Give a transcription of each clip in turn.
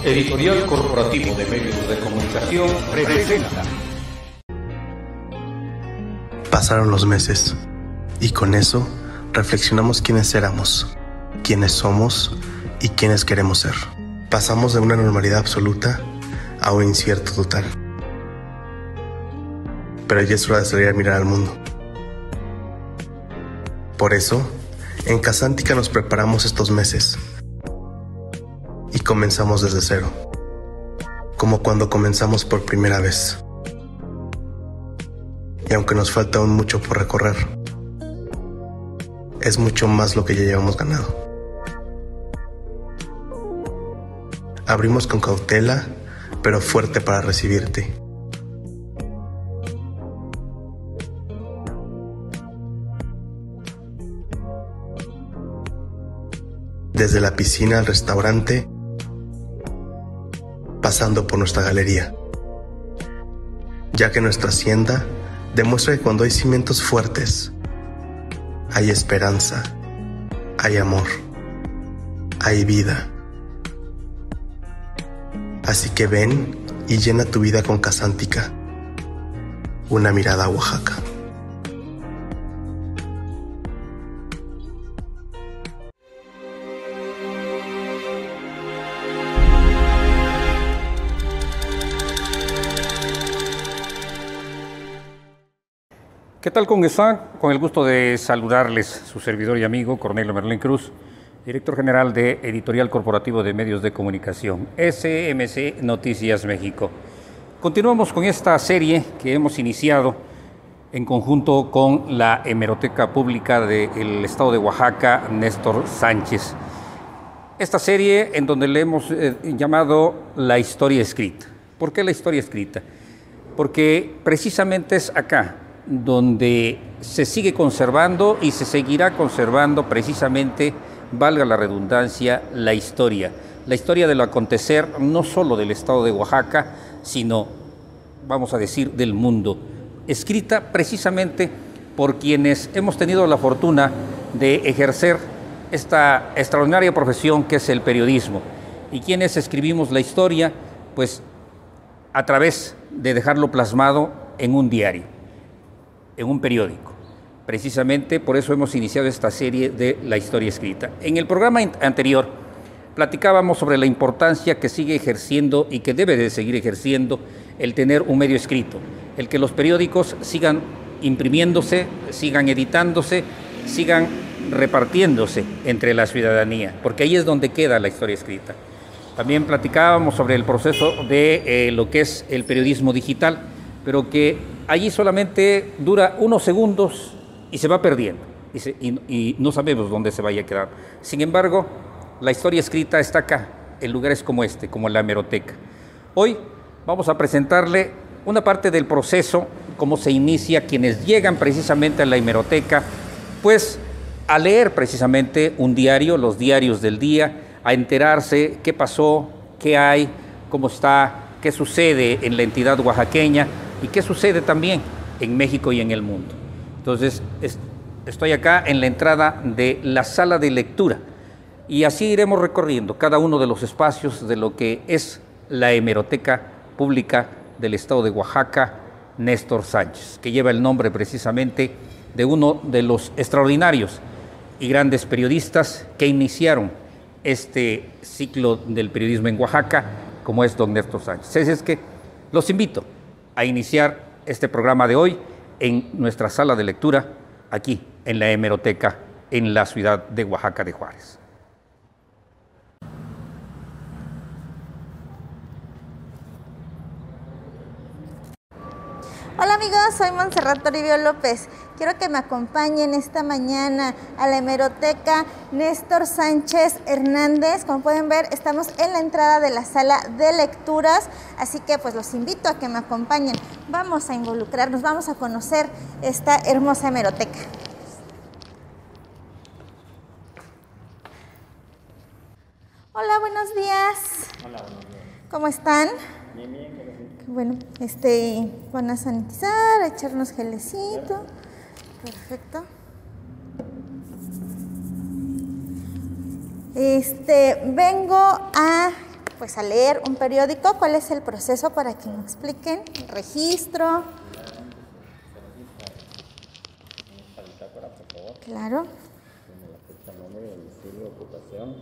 Editorial Corporativo de Medios de Comunicación presenta. Pasaron los meses y con eso reflexionamos quiénes éramos, quiénes somos y quiénes queremos ser. Pasamos de una normalidad absoluta a un incierto total. Pero ya es hora de salir a mirar al mundo. Por eso, en Casántica nos preparamos estos meses y comenzamos desde cero, como cuando comenzamos por primera vez. Y aunque nos falta aún mucho por recorrer, es mucho más lo que ya llevamos ganado. Abrimos con cautela, pero fuerte para recibirte. Desde la piscina al restaurante, pasando por nuestra galería, ya que nuestra hacienda demuestra que cuando hay cimientos fuertes, hay esperanza, hay amor, hay vida. Así que ven y llena tu vida con Casántica, una mirada a Oaxaca. ¿Qué tal? ¿Cómo están? Con el gusto de saludarles, su servidor y amigo Cornelio Merlín Cruz, director general de Editorial Corporativo de Medios de Comunicación, SMC Noticias México. Continuamos con esta serie que hemos iniciado en conjunto con la Hemeroteca Pública del Estado de Oaxaca, Néstor Sánchez. Esta serie en donde le hemos llamado La Historia Escrita. ¿Por qué la historia escrita? Porque precisamente es acá donde se sigue conservando y se seguirá conservando precisamente, valga la redundancia, la historia de lo acontecer no solo del estado de Oaxaca, sino, vamos a decir, del mundo, escrita precisamente por quienes hemos tenido la fortuna de ejercer esta extraordinaria profesión que es el periodismo, y quienes escribimos la historia, pues a través de dejarlo plasmado en un diario, en un periódico. Precisamente por eso hemos iniciado esta serie de La Historia Escrita. En el programa anterior platicábamos sobre la importancia que sigue ejerciendo y que debe de seguir ejerciendo el tener un medio escrito, el que los periódicos sigan imprimiéndose, sigan editándose, sigan repartiéndose entre la ciudadanía, porque ahí es donde queda la historia escrita. También platicábamos sobre el proceso de lo que es el periodismo digital, pero que allí solamente dura unos segundos y se va perdiendo y no sabemos dónde se vaya a quedar. Sin embargo, la historia escrita está acá, en lugares como este, como la hemeroteca. Hoy vamos a presentarle una parte del proceso, cómo se inicia quienes llegan precisamente a la hemeroteca, pues a leer precisamente un diario, los diarios del día, a enterarse qué pasó, qué hay, cómo está, qué sucede en la entidad oaxaqueña y qué sucede también en México y en el mundo. Entonces, estoy acá en la entrada de la sala de lectura y así iremos recorriendo cada uno de los espacios de lo que es la Hemeroteca Pública del Estado de Oaxaca, Néstor Sánchez, que lleva el nombre precisamente de uno de los extraordinarios y grandes periodistas que iniciaron este ciclo del periodismo en Oaxaca, como es don Néstor Sánchez. Es que los invito a iniciar este programa de hoy en nuestra sala de lectura, aquí en la Hemeroteca, en la ciudad de Oaxaca de Juárez. Hola amigos, soy Montserrat Toribio López. Quiero que me acompañen esta mañana a la Hemeroteca Néstor Sánchez Hernández. Como pueden ver, estamos en la entrada de la sala de lecturas, así que pues los invito a que me acompañen. Vamos a involucrarnos, vamos a conocer esta hermosa hemeroteca. Hola, buenos días. Hola, buenos días. ¿Cómo están? Bien, bien, gracias. Bueno, van a sanitizar, a echarnos gelecito. Perfecto. Vengo a pues a leer un periódico. ¿Cuál es el proceso para que me expliquen? El registro. Claro. Nombre, domicilio, ocupación.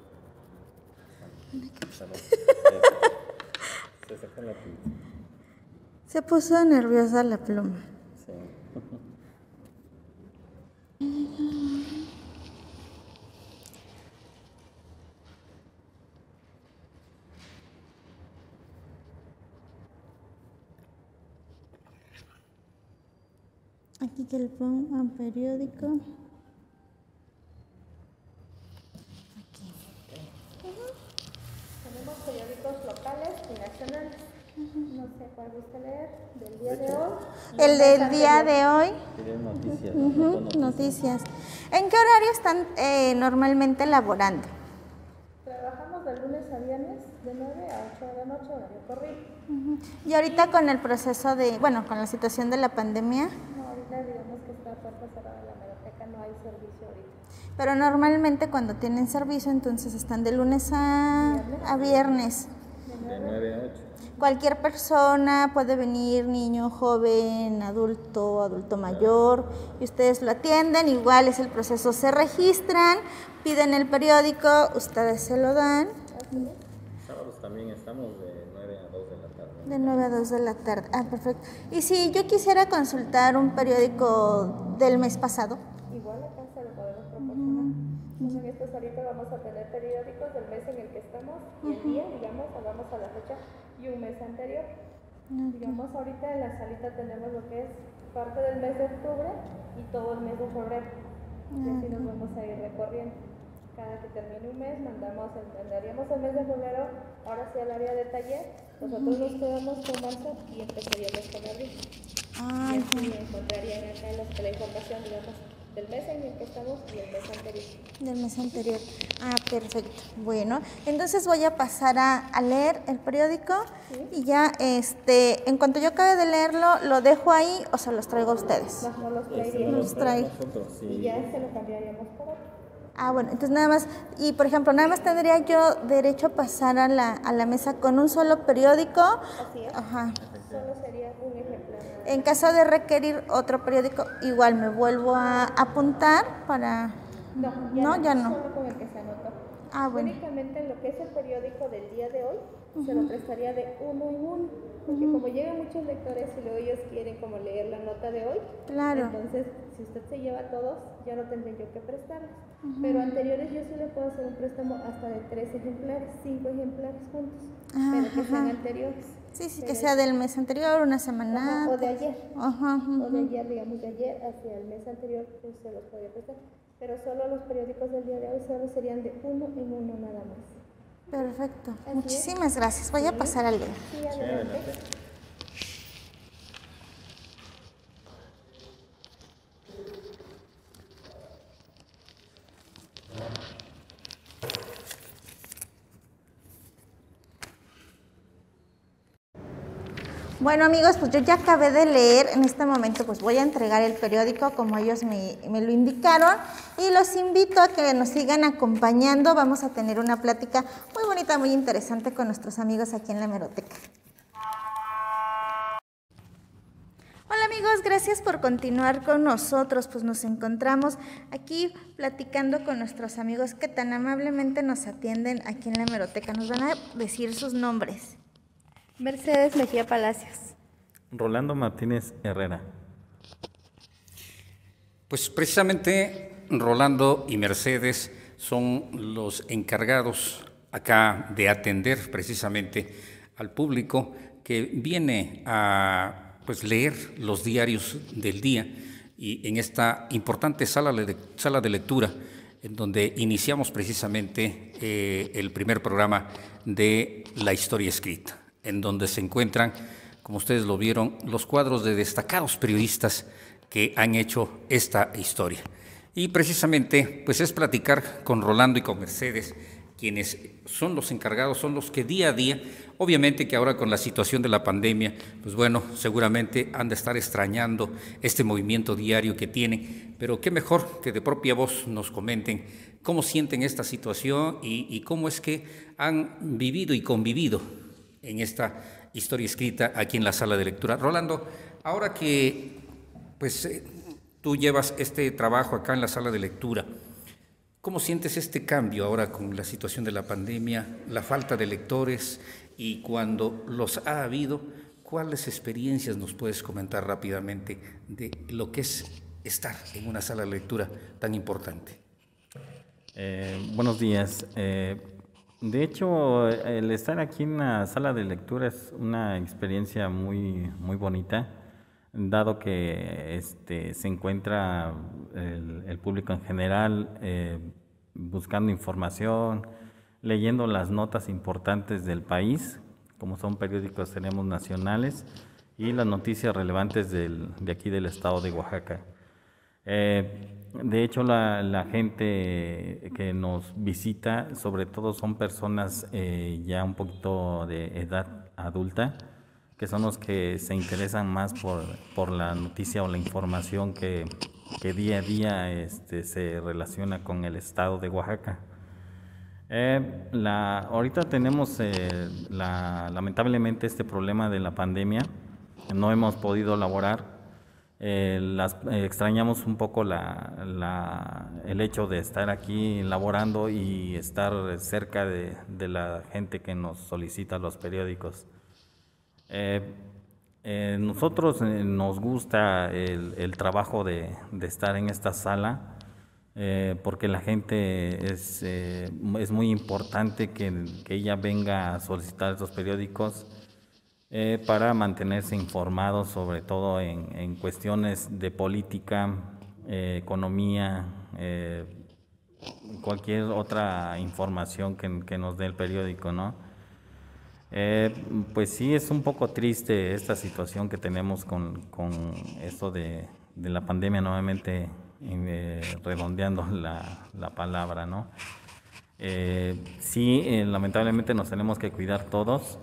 Se saca la pinza. Se puso nerviosa la pluma. Sí. Aquí que le pongo periódico. Aquí. Tenemos periódicos locales y nacionales. No sé cuál gusta leer, del día de hoy. El del día de hoy. Tienen noticias. Noticias. ¿En qué horario están normalmente laborando? Trabajamos de lunes a viernes, de 9 a 8 de la noche, horario corrido. Y ahorita con el proceso de, bueno, con la situación de la pandemia, No, ahorita digamos que está puerta cerrada la hemeroteca, no hay servicio ahorita. pero normalmente cuando tienen servicio entonces están de lunes a viernes. De 9 a 8. Cualquier persona puede venir, niño, joven, adulto, adulto mayor, y ustedes lo atienden. Igual es el proceso, se registran, piden el periódico, ustedes se lo dan. Sábados también estamos de 9 a 2 de la tarde. De 9 a 2 de la tarde. Ah, perfecto. Y si yo quisiera consultar un periódico del mes pasado. Igual acá se lo podemos proporcionar. Entonces en estos ahorita vamos a tener periódicos del mes en el que estamos y el día, digamos, hagamos a la fecha y un mes anterior. Digamos, ahorita en la salita tenemos lo que es parte del mes de octubre y todo el mes de febrero. Y así nos vamos a ir recorriendo. Cada que termine un mes, mandaríamos el mes de febrero, ahora sí al área de taller. Nosotros nos quedamos con marzo y empezaríamos con abril. Y así encontrarían acá la información, digamos, del mes en el que estamos y el mes anterior. Del mes anterior. Ah, perfecto. Bueno, entonces voy a pasar a leer el periódico y ya, en cuanto yo acabe de leerlo, ¿lo dejo ahí o se los traigo a ustedes? No los traeríamos. Los traigo. Nosotros, sí. Y ya se lo cambiaríamos por otro. Ah, bueno, entonces nada más, y por ejemplo, nada más tendría yo derecho a pasar a la mesa con un solo periódico. Así es. Ajá. Solo sería un ejemplar. En caso de requerir otro periódico, igual me vuelvo a apuntar para... No, ya no. Solo con el que se anotó. Ah, bueno. Únicamente en lo que es el periódico del día de hoy, se lo prestaría de uno en uno. Porque como llegan muchos lectores y luego ellos quieren como leer la nota de hoy, Claro. entonces si usted se lleva todos, ya no tendré yo que prestarles. Pero anteriores yo sí le puedo hacer un préstamo hasta de 3 ejemplares, 5 ejemplares juntos, pero que sean anteriores. Sí, sí, que sea del mes anterior, una semana. O de ayer. Ajá. O de ayer, digamos de ayer hacia el mes anterior, pues se los podría prestar. Pero solo los periódicos del día de hoy solo serían de uno en uno nada más. Perfecto. es. Muchísimas gracias. Voy a pasar a leer. Sí, adelante. Bueno amigos, pues yo ya acabé de leer. En este momento pues voy a entregar el periódico como ellos me lo indicaron y los invito a que nos sigan acompañando. Vamos a tener una plática muy bonita, muy interesante con nuestros amigos aquí en la hemeroteca. Hola amigos, gracias por continuar con nosotros. Pues nos encontramos aquí platicando con nuestros amigos que tan amablemente nos atienden aquí en la hemeroteca. Nos van a decir sus nombres. Mercedes Mejía Palacios. Rolando Martínez Herrera. Pues precisamente Rolando y Mercedes son los encargados acá de atender precisamente al público que viene a leer los diarios del día y en esta importante sala de lectura en donde iniciamos precisamente el primer programa de La Historia Escrita, en donde se encuentran, como ustedes lo vieron, los cuadros de destacados periodistas que han hecho esta historia. Y precisamente, pues es platicar con Rolando y con Mercedes quienes son los encargados, son los que día a día, obviamente que ahora con la situación de la pandemia, pues bueno, seguramente han de estar extrañando este movimiento diario que tienen, pero qué mejor que de propia voz nos comenten cómo sienten esta situación y cómo es que han vivido y convivido en esta historia escrita aquí en la sala de lectura. Rolando, ahora que pues tú llevas este trabajo acá en la sala de lectura, ¿cómo sientes este cambio ahora con la situación de la pandemia, la falta de lectores y cuando los ha habido, cuáles experiencias nos puedes comentar rápidamente de lo que es estar en una sala de lectura tan importante? Buenos días. De hecho, el estar aquí en la sala de lectura es una experiencia muy bonita, dado que se encuentra el público en general buscando información, leyendo las notas importantes del país, como son periódicos tenemos nacionales, y las noticias relevantes de aquí del estado de Oaxaca. De hecho, la gente que nos visita, sobre todo son personas ya un poquito de edad adulta, que son los que se interesan más por la noticia o la información que día a día se relaciona con el estado de Oaxaca. Ahorita tenemos lamentablemente este problema de la pandemia, no hemos podido laborar. Extrañamos un poco el hecho de estar aquí laborando y estar cerca de la gente que nos solicita los periódicos. Nosotros nos gusta el trabajo de estar en esta sala porque la gente es muy importante que ella venga a solicitar estos periódicos para mantenerse informados, sobre todo en cuestiones de política, economía, cualquier otra información que nos dé el periódico, ¿no? Pues sí, es un poco triste esta situación que tenemos con esto de la pandemia, nuevamente redondeando la palabra, ¿no? Sí, lamentablemente nos tenemos que cuidar todos.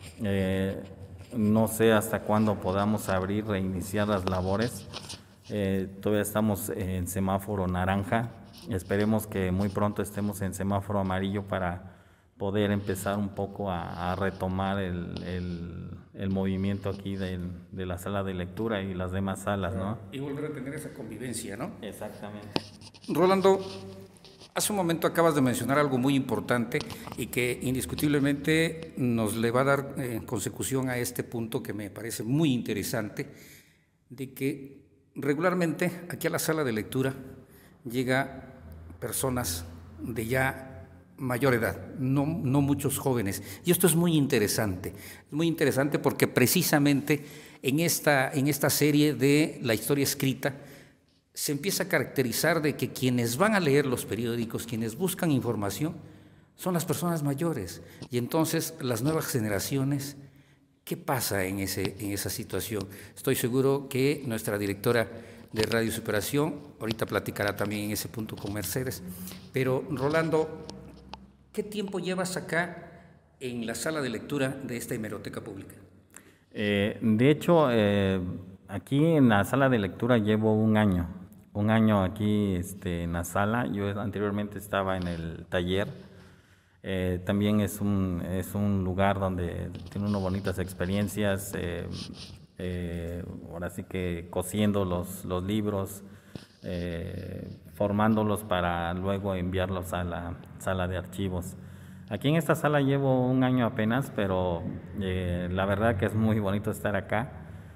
No sé hasta cuándo podamos abrir, reiniciar las labores. Todavía estamos en semáforo naranja. Esperemos que muy pronto estemos en semáforo amarillo para poder empezar un poco a retomar el movimiento aquí de la sala de lectura y las demás salas, ¿no? Y volver a tener esa convivencia, ¿no? Exactamente. Rolando, hace un momento acabas de mencionar algo muy importante y que indiscutiblemente nos le va a dar consecución a este punto que me parece muy interesante, de que regularmente aquí a la sala de lectura llega personas de ya mayor edad, no muchos jóvenes. Y esto es muy interesante porque precisamente en esta serie de la historia escrita se empieza a caracterizar de que quienes van a leer los periódicos, quienes buscan información, son las personas mayores. Y entonces las nuevas generaciones, ¿qué pasa en esa situación? Estoy seguro que nuestra directora de Radio Superación ahorita platicará también en ese punto con Mercedes. Pero Rolando, ¿qué tiempo llevas acá en la sala de lectura de esta hemeroteca pública? De hecho, aquí en la sala de lectura llevo un año aquí en la sala. Yo anteriormente estaba en el taller. También es un lugar donde tiene unas bonitas experiencias, ahora sí que cosiendo los libros, formándolos para luego enviarlos a la sala de archivos. Aquí en esta sala llevo un año apenas, pero la verdad que es muy bonito estar acá.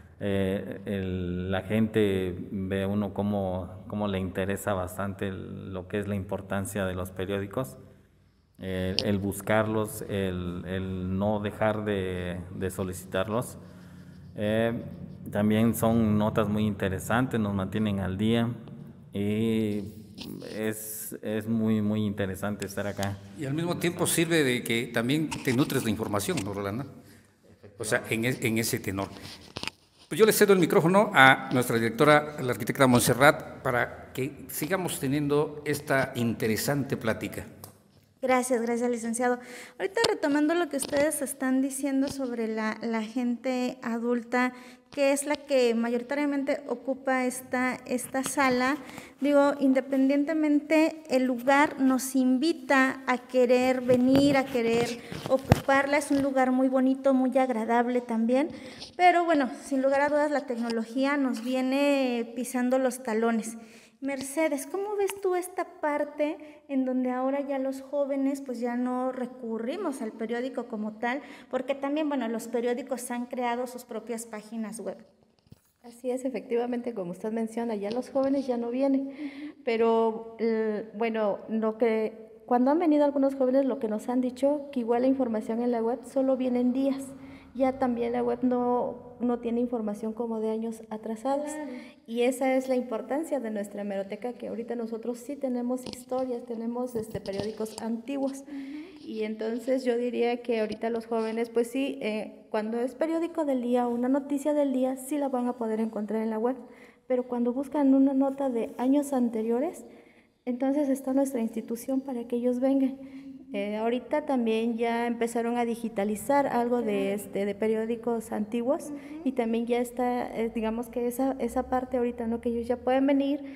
La gente ve uno cómo le interesa bastante lo que es la importancia de los periódicos, el buscarlos, el no dejar de solicitarlos. También son notas muy interesantes, nos mantienen al día y es muy interesante estar acá. Y al mismo tiempo sirve de que también te nutres de información, ¿no, Rolando? O sea, en ese tenor. Pues yo le cedo el micrófono a nuestra directora, la arquitecta Montserrat, para que sigamos teniendo esta interesante plática. Gracias, licenciado. Ahorita retomando lo que ustedes están diciendo sobre la gente adulta, que es la que mayoritariamente ocupa esta sala, digo, independientemente el lugar nos invita a querer venir, a querer ocuparla, es un lugar muy bonito, muy agradable también, pero bueno, sin lugar a dudas la tecnología nos viene pisando los talones. Mercedes, ¿cómo ves tú esta parte en donde ahora ya los jóvenes pues ya no recurrimos al periódico como tal? Porque también, bueno, los periódicos han creado sus propias páginas web. Así es, efectivamente, como usted menciona, ya los jóvenes ya no vienen, pero bueno, cuando han venido algunos jóvenes lo que nos han dicho, que igual la información en la web solo viene en días. Ya también la web no tiene información como de años atrasados. Claro. Y esa es la importancia de nuestra hemeroteca, que ahorita nosotros sí tenemos historias, tenemos periódicos antiguos. Y entonces yo diría que ahorita los jóvenes, pues sí, cuando es periódico del día o una noticia del día, sí la van a poder encontrar en la web. Pero cuando buscan una nota de años anteriores, entonces está nuestra institución para que ellos vengan. Ahorita también ya empezaron a digitalizar algo de periódicos antiguos y también ya está, digamos que esa parte ahorita, ¿no? Que ellos ya pueden venir,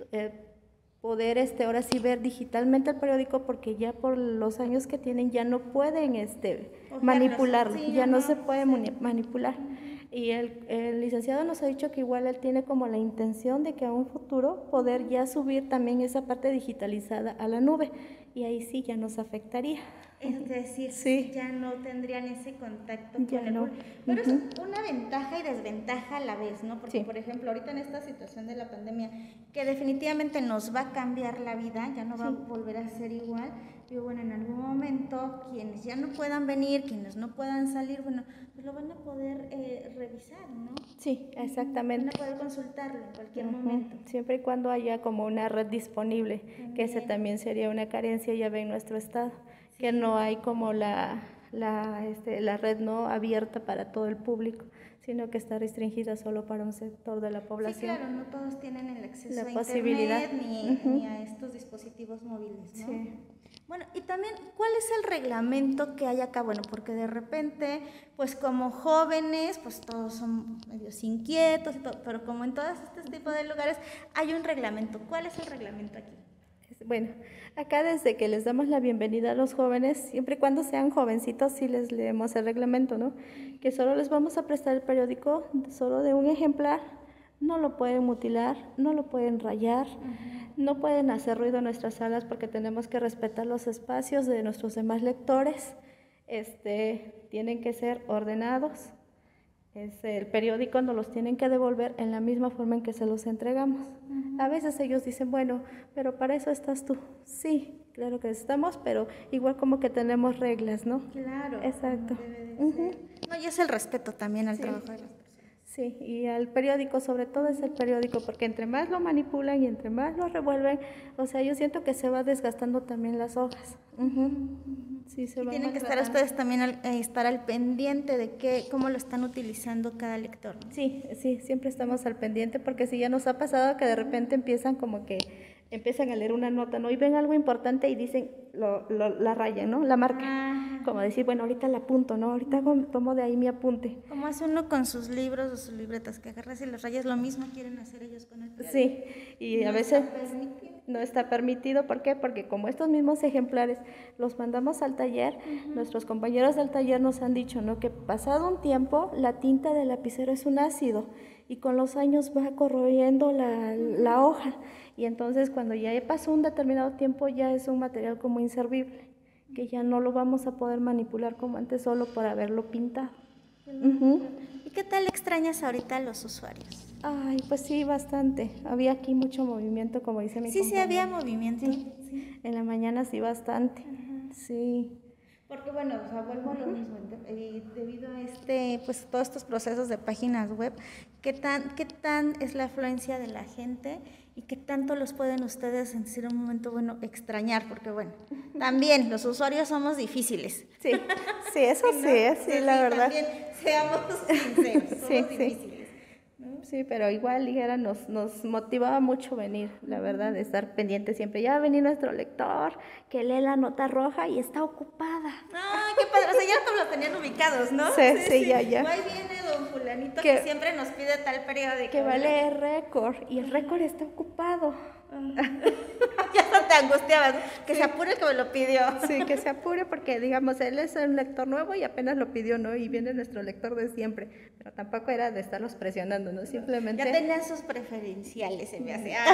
poder ahora sí ver digitalmente el periódico, porque ya por los años que tienen ya no pueden manipularlo, sí, ya no se puede manipular. Y el licenciado nos ha dicho que igual él tiene como la intención de que a un futuro poder ya subir también esa parte digitalizada a la nube, y ahí sí ya nos afectaría. Es decir, sí, ya no tendrían ese contacto con ya el no. público. Pero es una ventaja y desventaja a la vez, ¿no? Porque, por ejemplo, ahorita en esta situación de la pandemia, que definitivamente nos va a cambiar la vida, ya no va a volver a ser igual. Digo, bueno, en algún momento, quienes ya no puedan venir, quienes no puedan salir, bueno, pues lo van a poder revisar, ¿no? Sí, exactamente. Van a poder consultarlo en cualquier momento. Siempre y cuando haya como una red disponible, que ese también sería una carencia ya ve en nuestro estado, que no hay como la red no abierta para todo el público, sino que está restringida solo para un sector de la población. Sí, claro, no todos tienen el acceso a posibilidad internet ni a estos dispositivos móviles, ¿no? Sí. Bueno, y también, ¿cuál es el reglamento que hay acá? Bueno, porque de repente, pues como jóvenes, pues todos son medios inquietos y todo, pero como en todos estos tipos de lugares hay un reglamento. ¿Cuál es el reglamento aquí? Bueno, acá desde que les damos la bienvenida a los jóvenes, siempre y cuando sean jovencitos, sí les leemos el reglamento, ¿no? Que solo les vamos a prestar el periódico solo de un ejemplar, no lo pueden mutilar, no lo pueden rayar, no pueden hacer ruido en nuestras salas porque tenemos que respetar los espacios de nuestros demás lectores, tienen que ser ordenados. El periódico nos los tienen que devolver en la misma forma en que se los entregamos. A veces ellos dicen, bueno, pero para eso estás tú. Sí, claro que estamos, pero igual como que tenemos reglas, ¿no? Claro. Exacto. Debe de ser. No, y es el respeto también al trabajo de las personas. Sí, y al periódico, sobre todo es el periódico, porque entre más lo manipulan y entre más lo revuelven, o sea, yo siento que se va desgastando también las hojas. Sí, se va. Tienen que estar ustedes también estar al pendiente de cómo lo están utilizando cada lector, ¿no? Sí, siempre estamos al pendiente, porque si ya nos ha pasado que de repente empiezan a leer una nota, ¿no? Y ven algo importante y dicen, la rayan, ¿no? La marca. Como decir, bueno, ahorita la apunto, ¿no? Ahorita tomo de ahí mi apunte. Como hace uno con sus libros o sus libretas, que agarras y los rayas, lo mismo quieren hacer ellos con el periódico. Sí, y a veces no está permitido. ¿Por qué? Porque como estos mismos ejemplares los mandamos al taller, nuestros compañeros del taller nos han dicho, ¿no? Que pasado un tiempo, la tinta del lapicero es un ácido y con los años va corroyendo la hoja. Y entonces cuando ya pasó un determinado tiempo ya es un material como inservible, que ya no lo vamos a poder manipular como antes solo por haberlo pintado. ¿Y qué tal extrañas ahorita a los usuarios? Ay, pues sí, bastante. Había aquí mucho movimiento, como dice mi compañera. Sí, había movimiento. Sí. En la mañana sí, bastante. Sí. Porque bueno, o sea, vuelvo a lo mismo, debido a pues todos estos procesos de páginas web, ¿qué tan es la afluencia de la gente y qué tanto los pueden ustedes en un momento, bueno, extrañar? Porque bueno, también los usuarios somos difíciles. Sí, eso sí, ¿no? sí, la verdad. También seamos sinceros, somos difíciles. ¿No? Sí, pero igual dijera, nos motivaba mucho venir, la verdad, de estar pendiente siempre. Ya va a venir nuestro lector, que lee la nota roja y está ocupada. ¡Ay, qué padre! O sea, ya como lo tenían ubicados, ¿no? Sí, ya. Ahí viene don fulanito que siempre nos pide tal periódico. Que va a leer récord, y el récord está ocupado. Ya no te angustiabas, ¿no? Que se apure que me lo pidió. Sí, que se apure porque, digamos, él es un lector nuevo y apenas lo pidió, ¿no? Y viene nuestro lector de siempre. Pero tampoco era de estarlos presionando, ¿no? Simplemente... Ya tenían sus preferenciales, se me hace.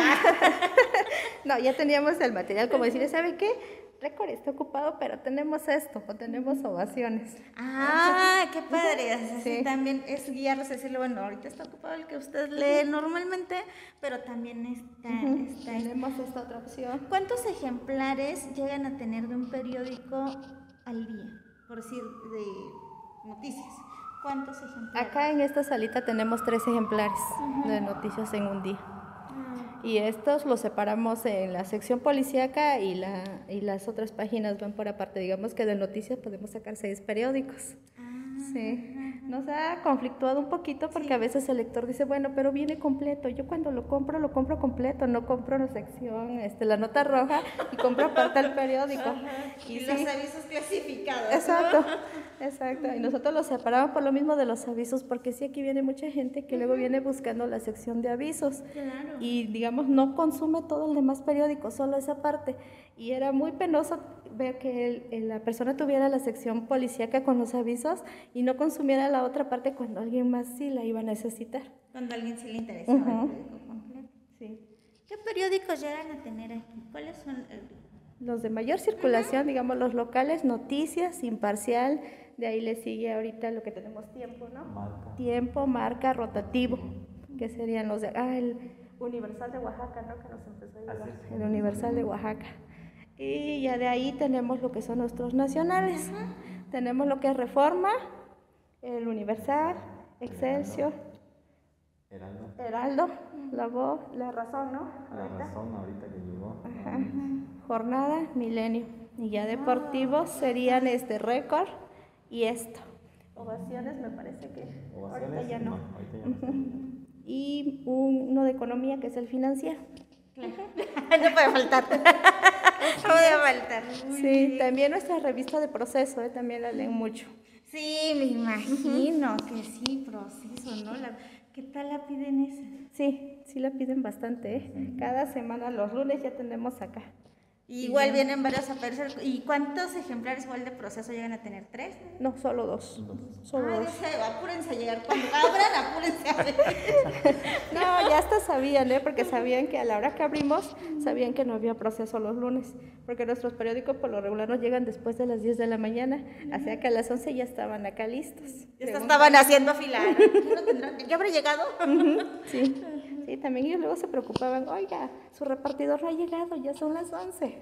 No, ya teníamos el material, como decir, ¿sabe qué? Récord está ocupado, pero tenemos esto, o tenemos ovaciones. Qué padre. Así también es guiarlos, decirle, bueno, ahorita está ocupado el que usted lee normalmente, pero también tenemos esta otra opción. ¿Cuántos ejemplares llegan a tener de un periódico al día? Por decir, de noticias. ¿Cuántos ejemplares? Acá en esta salita tenemos 3 ejemplares de noticias en un día. Y estos los separamos en la sección policíaca y las otras páginas van por aparte. Digamos que de noticias podemos sacar 6 periódicos. Sí. Nos ha conflictuado un poquito porque a veces el lector dice, bueno, pero viene completo. Yo cuando lo compro completo, no compro la sección, la nota roja y compro aparte el periódico. Y los avisos clasificados. Exacto. Y nosotros los separamos por lo mismo de los avisos, porque sí, aquí viene mucha gente que luego viene buscando la sección de avisos. Claro. Y digamos, no consume todo el demás periódico, solo esa parte. Y era muy penoso ver que la persona tuviera la sección policíaca con los avisos y no consumiera la otra parte cuando alguien más sí la iba a necesitar. Cuando a alguien sí le interesaba el periódico completo. Sí. ¿Qué periódicos llegan a tener aquí? ¿Cuáles son? Los de mayor circulación, digamos, los locales, Noticias, Imparcial, de ahí le sigue ahorita lo que tenemos Tiempo, ¿no? Marca. Tiempo, Marca, Rotativo, que serían los de... el Universal de Oaxaca, ¿no? Que nos empezó a llegar. El Universal de Oaxaca. Y ya de ahí tenemos lo que son nuestros nacionales. Tenemos lo que es Reforma, el Universal, Excelsior, Heraldo, La Voz, La Razón, ¿no? Razón ahorita que llegó. Jornada, Milenio. Y ya deportivos serían Récord y esto. Ovaciones me parece que ahorita ya no. Y uno de economía que es el Financiero. Claro. No puede faltar. No puede faltar. Sí, también nuestra revista de Proceso, también la leen mucho. Sí, me imagino que sí, Proceso, ¿no? ¿Qué tal la piden esa? Sí la piden bastante, Cada semana, los lunes ya tenemos acá. Igual vienen varios a aparecer. ¿Y cuántos ejemplares igual de Proceso llegan a tener? ¿3? No, solo 2. Solo 2. Apúrense a llegar. Cuando abran, apúrense a ver. No, ya hasta sabían, porque sabían que a la hora que abrimos, sabían que no había Proceso los lunes, porque nuestros periódicos por lo regular nos llegan después de las 10 de la mañana, así que a las 11 ya estaban acá listos. Ya estaban haciendo fila. ¿Ya habrá llegado? Sí. Sí, también ellos luego se preocupaban, oiga, su repartidor no ha llegado, ya son las 11.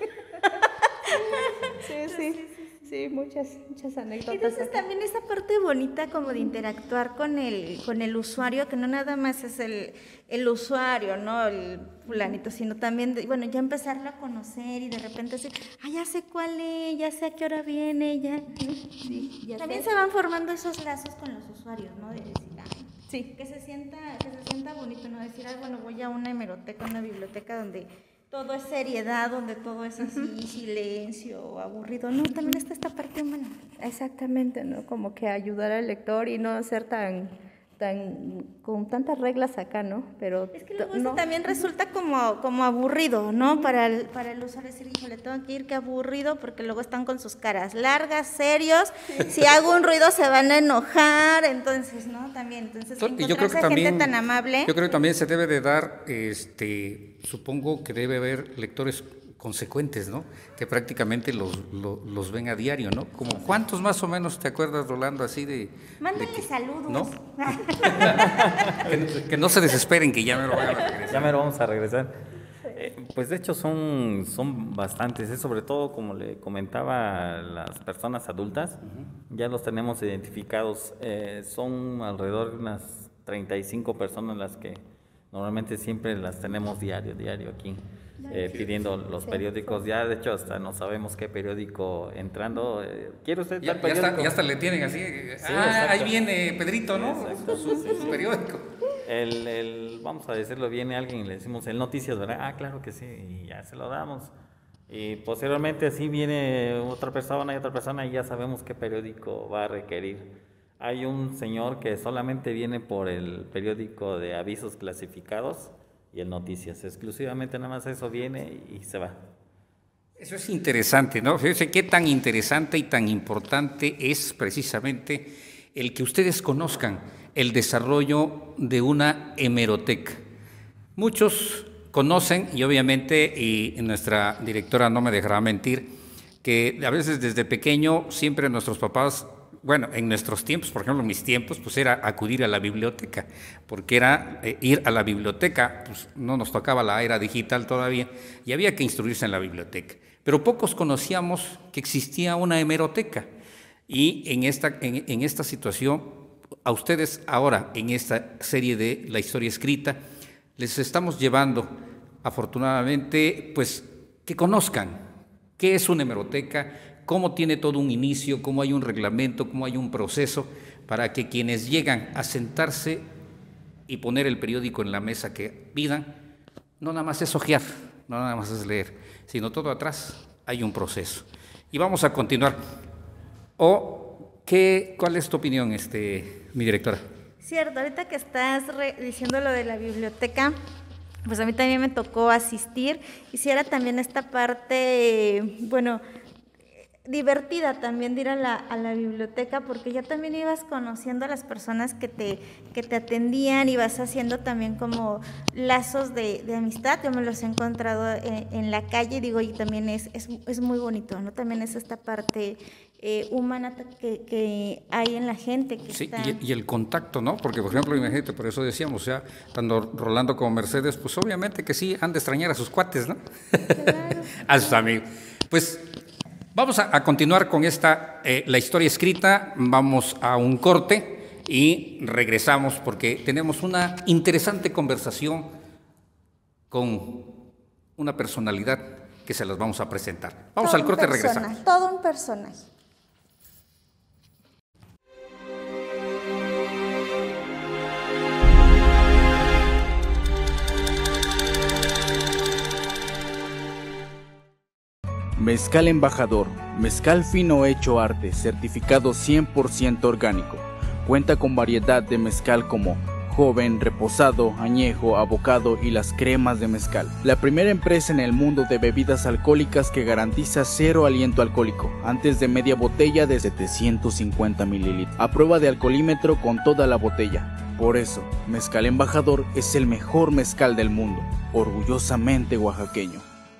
Sí, muchas anécdotas. Entonces también esa parte bonita como de interactuar con el usuario, que no nada más es el usuario, ¿no? El fulanito, sino también, bueno, ya empezarlo a conocer y de repente decir, ya sé cuál es, ya sé a qué hora viene, ya. Sí, ya también se van formando esos lazos con los usuarios, ¿no? De decir, sí, que se sienta bonito, ¿no? Decir, bueno, voy a una hemeroteca, una biblioteca donde todo es seriedad, donde todo es así, silencio, aburrido. No, también está esta parte humana. Exactamente, ¿no? Como que ayudar al lector y no ser con tantas reglas acá, ¿no? Pero es que luego eso también resulta como aburrido, ¿no? Para el usuario decir, híjole, tengo que ir, qué aburrido, porque luego están con sus caras largas, serios. Si hago un ruido se van a enojar, entonces, ¿no? También, entonces, y yo creo que también, gente tan amable. Yo creo que también se debe de dar, supongo que debe haber lectores consecuentes, ¿no? Que prácticamente los ven a diario, ¿no? Como ¿cuántos más o menos te acuerdas, Rolando, así de... Mándale saludos. ¿No? que no se desesperen, que ya me lo van a regresar. Ya me lo vamos a regresar. Pues de hecho son bastantes, sobre todo como le comentaba, las personas adultas, ya los tenemos identificados, son alrededor de unas 35 personas las que normalmente siempre las tenemos diario aquí. Pidiendo los periódicos, ya de hecho hasta no sabemos qué periódico entrando, ¿quiere usted tal periódico? Ya hasta le tienen así, ahí viene Pedrito, ¿no? Exacto, su periódico. vamos a decirlo, viene alguien y le decimos el noticias, ¿verdad? Ah, claro que sí, y ya se lo damos. Y posteriormente así viene otra persona y ya sabemos qué periódico va a requerir. Hay un señor que solamente viene por el periódico de avisos clasificados y el noticias, exclusivamente nada más eso viene y se va. Eso es interesante, ¿no? Fíjense qué tan interesante y tan importante es precisamente el que ustedes conozcan el desarrollo de una hemeroteca. Muchos conocen, y obviamente, y nuestra directora no me dejará mentir, que a veces desde pequeño siempre nuestros papás, bueno, en nuestros tiempos, por ejemplo, en mis tiempos, pues era acudir a la biblioteca, porque era ir a la biblioteca, pues no nos tocaba la era digital todavía, y había que instruirse en la biblioteca. Pero pocos conocíamos que existía una hemeroteca, y en esta situación, a ustedes ahora, en esta serie de La Historia Escrita, les estamos llevando, afortunadamente, pues que conozcan qué es una hemeroteca, cómo tiene todo un inicio, cómo hay un reglamento, cómo hay un proceso, para que quienes llegan a sentarse y poner el periódico en la mesa que pidan, no nada más es hojear, no nada más es leer, sino todo atrás hay un proceso. Y vamos a continuar. ¿Cuál es tu opinión, mi directora? Cierto, ahorita que estás diciendo lo de la biblioteca, pues a mí también me tocó asistir. Hiciera también esta parte, bueno, divertida también de ir a la biblioteca, porque ya también ibas conociendo a las personas que te atendían, ibas haciendo también como lazos de amistad. Yo me los he encontrado en la calle, digo, y también es muy bonito, ¿no? También es esta parte humana que hay en la gente. Sí, y el contacto, ¿no? Porque, por ejemplo, imagínate, por eso decíamos, o sea, tanto Rolando como Mercedes, pues obviamente que sí han de extrañar a sus cuates, ¿no? Claro. A sus amigos. Pues vamos a continuar con La Historia Escrita, vamos a un corte y regresamos porque tenemos una interesante conversación con una personalidad que se las vamos a presentar. Vamos al corte y regresamos. Todo un personaje. Mezcal Embajador, mezcal fino hecho arte, certificado 100% orgánico. Cuenta con variedad de mezcal como joven, reposado, añejo, abocado y las cremas de mezcal. La primera empresa en el mundo de bebidas alcohólicas que garantiza cero aliento alcohólico, antes de media botella de 750 mililitros. A prueba de alcoholímetro con toda la botella. Por eso, Mezcal Embajador es el mejor mezcal del mundo, orgullosamente oaxaqueño.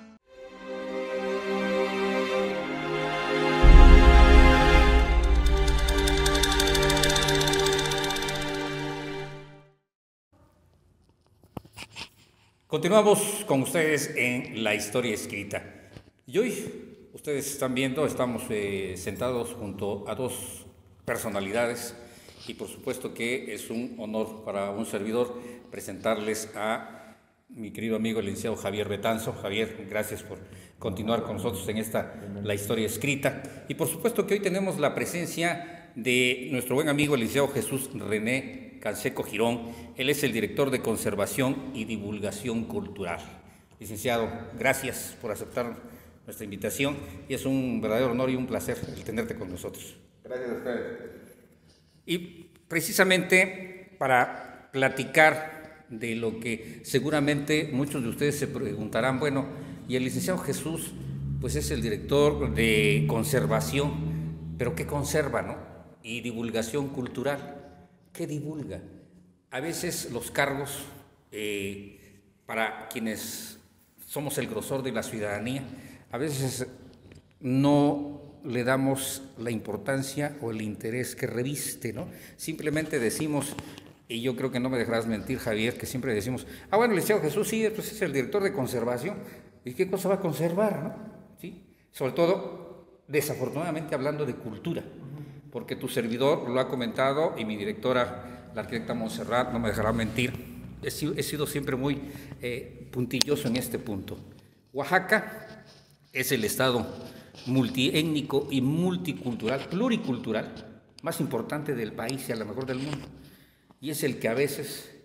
Continuamos con ustedes en La Historia Escrita. Y hoy, ustedes están viendo, estamos sentados junto a dos personalidades y por supuesto que es un honor para un servidor presentarles a mi querido amigo el licenciado Javier Betanzo. Javier, gracias por continuar con nosotros en La Historia Escrita. Y por supuesto que hoy tenemos la presencia de nuestro buen amigo el licenciado Jesús René Canseco Girón. Él es el director de Conservación y Divulgación Cultural. Licenciado, gracias por aceptar nuestra invitación y es un verdadero honor y un placer el tenerte con nosotros. Gracias a ustedes. Y precisamente para platicar de lo que seguramente muchos de ustedes se preguntarán, bueno, y el licenciado Jesús, pues es el director de Conservación, pero ¿qué conserva, no? Y Divulgación Cultural. ¿Qué divulga? A veces los cargos, para quienes somos el grosor de la ciudadanía, a veces no le damos la importancia o el interés que reviste, ¿no? Simplemente decimos, y yo creo que no me dejarás mentir, Javier, que siempre decimos, bueno, el licenciado Jesús sí, pues es el director de Conservación, ¿y qué cosa va a conservar, no? ¿Sí? Sobre todo, desafortunadamente, hablando de cultura. Porque tu servidor lo ha comentado y mi directora, la arquitecta Montserrat, no me dejará mentir, he sido siempre muy puntilloso en este punto. Oaxaca es el estado multiétnico y multicultural, pluricultural, más importante del país y a lo mejor del mundo. Y es el que a veces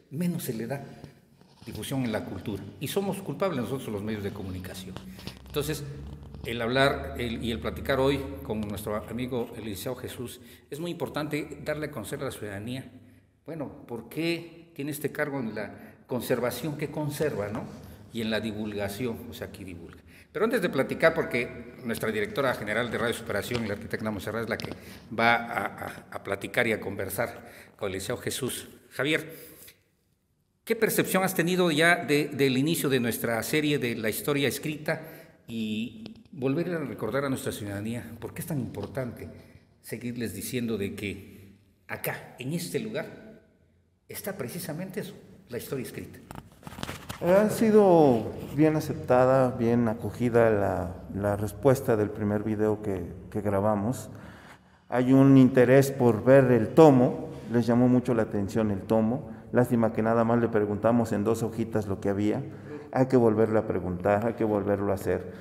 menos se le da difusión en la cultura. Y somos culpables nosotros los medios de comunicación. Entonces, el hablar y el platicar hoy con nuestro amigo el licenciado Jesús, es muy importante darle a conocer a la ciudadanía, bueno, ¿por qué tiene este cargo en la conservación que conserva, ¿no? Y en la divulgación, o sea, que divulga. Pero antes de platicar, porque nuestra directora general de Radio Superación, la arquitecta Monserrat, es la que va a platicar y a conversar con el licenciado Jesús. Javier, ¿qué percepción has tenido ya del inicio de nuestra serie de la historia escrita y volver a recordar a nuestra ciudadanía por qué es tan importante seguirles diciendo de que acá, en este lugar, está precisamente eso, la historia escrita? Ha sido bien aceptada, bien acogida la respuesta del primer video que grabamos. Hay un interés por ver el tomo, les llamó mucho la atención el tomo. Lástima que nada más le preguntamos en 2 hojitas lo que había. Hay que volverle a preguntar, hay que volverlo a hacer.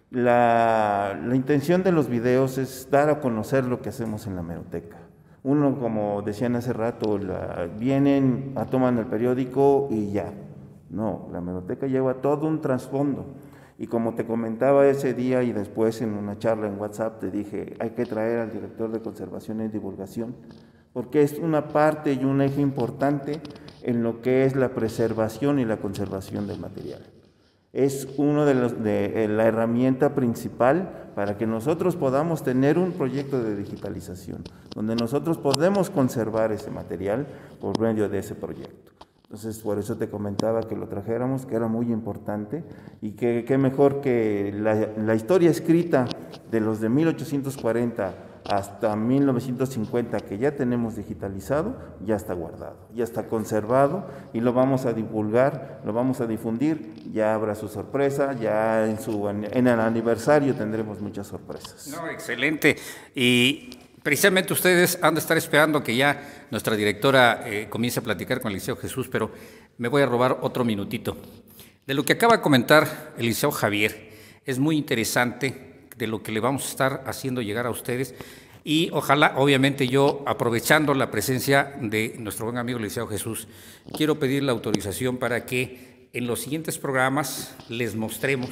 La intención de los videos es dar a conocer lo que hacemos en la hemeroteca. Uno, como decían hace rato, vienen, toman el periódico y ya. No, la hemeroteca lleva todo un trasfondo. Y como te comentaba ese día y después en una charla en WhatsApp, te dije, hay que traer al director de conservación y divulgación, porque es una parte y un eje importante en lo que es la preservación y la conservación del material. Es uno de la herramienta principal para que nosotros podamos tener un proyecto de digitalización, donde nosotros podemos conservar ese material por medio de ese proyecto. Entonces, por eso te comentaba que lo trajéramos, que era muy importante, y que qué mejor que la historia escrita de los de 1840 hasta 1950, que ya tenemos digitalizado, ya está guardado, ya está conservado, y lo vamos a divulgar, lo vamos a difundir. Ya habrá su sorpresa, ya en el aniversario tendremos muchas sorpresas. No, excelente. Y precisamente ustedes han de estar esperando que ya nuestra directora comience a platicar con el licenciado Jesús, pero me voy a robar otro minutito. De lo que acaba de comentar el licenciado Javier, es muy interesante de lo que le vamos a estar haciendo llegar a ustedes, y ojalá, obviamente, yo, aprovechando la presencia de nuestro buen amigo el licenciado Jesús, quiero pedir la autorización para que en los siguientes programas les mostremos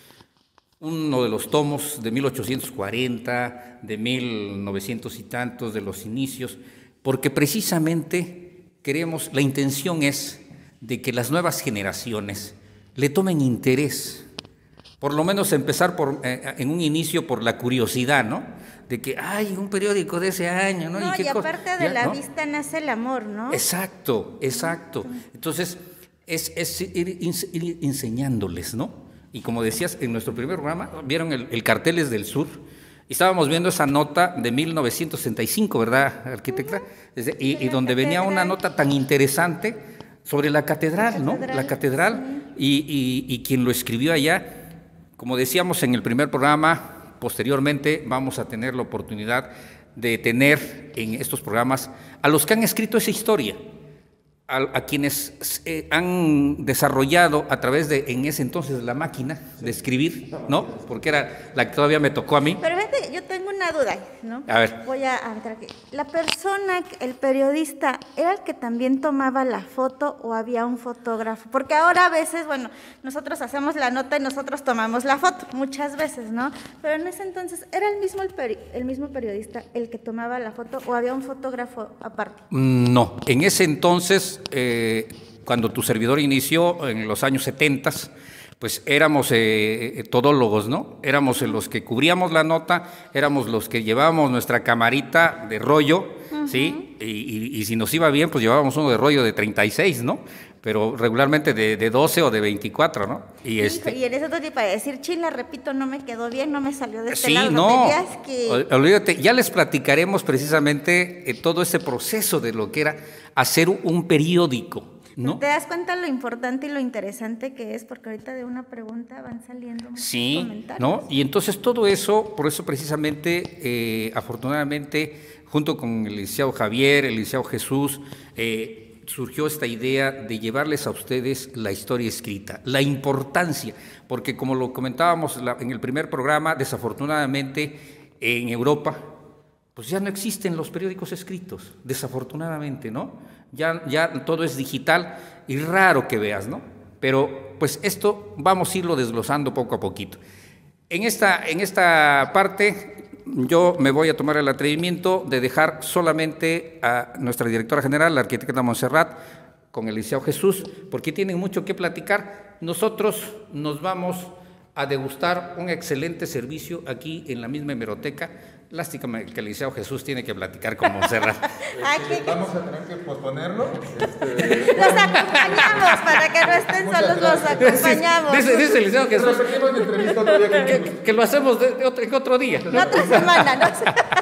uno de los tomos de 1840, de 1900 y tantos, de los inicios, porque precisamente queremos, la intención es de que las nuevas generaciones le tomen interés, por lo menos empezar en un inicio por la curiosidad, ¿no? De que hay un periódico de ese año, ¿no? No, y aparte de la vista nace el amor, ¿no? Exacto, exacto. Entonces, es ir enseñándoles, ¿no? Y como decías, en nuestro primer programa, vieron el Carteles del Sur, y estábamos viendo esa nota de 1965, ¿verdad, arquitecta? Y donde venía una nota tan interesante sobre la catedral, ¿no? La catedral, y quien lo escribió allá, como decíamos en el primer programa, posteriormente vamos a tener la oportunidad de tener en estos programas a los que han escrito esa historia, a quienes han desarrollado a través de, en ese entonces, la máquina de escribir, ¿no? Porque era la que todavía me tocó a mí. Pero fíjate, yo tengo una duda, ¿no? A ver. Voy a entrar aquí. ¿La persona, el periodista, era el que también tomaba la foto o había un fotógrafo? Porque ahora a veces, bueno, nosotros hacemos la nota y nosotros tomamos la foto, muchas veces, ¿no? Pero en ese entonces, ¿era el mismo periodista el que tomaba la foto o había un fotógrafo aparte? No, en ese entonces, cuando tu servidor inició en los años 70, pues éramos todólogos, ¿no? Éramos los que cubríamos la nota, éramos los que llevábamos nuestra camarita de rollo, ¿sí? Y si nos iba bien, pues llevábamos uno de rollo de 36, ¿no? Pero regularmente de 12 o de 24, ¿no? Y y en ese entonces, para decir, chila, repito, no me quedó bien, no me salió de este sí, lado. no, Que... olvídate, ya les platicaremos precisamente todo ese proceso de lo que era hacer un periódico, ¿no? ¿Te das cuenta lo importante y lo interesante que es? Porque ahorita de una pregunta van saliendo muchos comentarios. ¿No? Y entonces todo eso, por eso precisamente, afortunadamente, junto con el licenciado Javier, el licenciado Jesús, surgió esta idea de llevarles a ustedes la historia escrita, la importancia, porque como lo comentábamos en el primer programa, desafortunadamente en Europa, pues ya no existen los periódicos escritos, desafortunadamente, ¿no? Ya todo es digital y raro que veas, ¿no? Pero pues esto vamos a irlo desglosando poco a poquito. En esta parte yo me voy a tomar el atrevimiento de dejar solamente a nuestra directora general, la arquitecta Montserrat, con el licenciado Jesús, porque tienen mucho que platicar. Nosotros nos vamos a degustar un excelente servicio aquí en la misma hemeroteca. Lástima que el licenciado Jesús tiene que platicar con Montserrat. Vamos a tener que posponerlo. Los acompañamos, para que no estén solos, los acompañamos. Dice el licenciado Jesús Repetimos la entrevista otro día que lo hacemos en otro día. En otra semana, ¿no?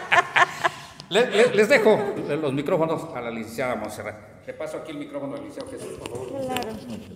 Les dejo los micrófonos a la licenciada Montserrat. Le paso aquí el micrófono al licenciado Jesús, por favor. Claro.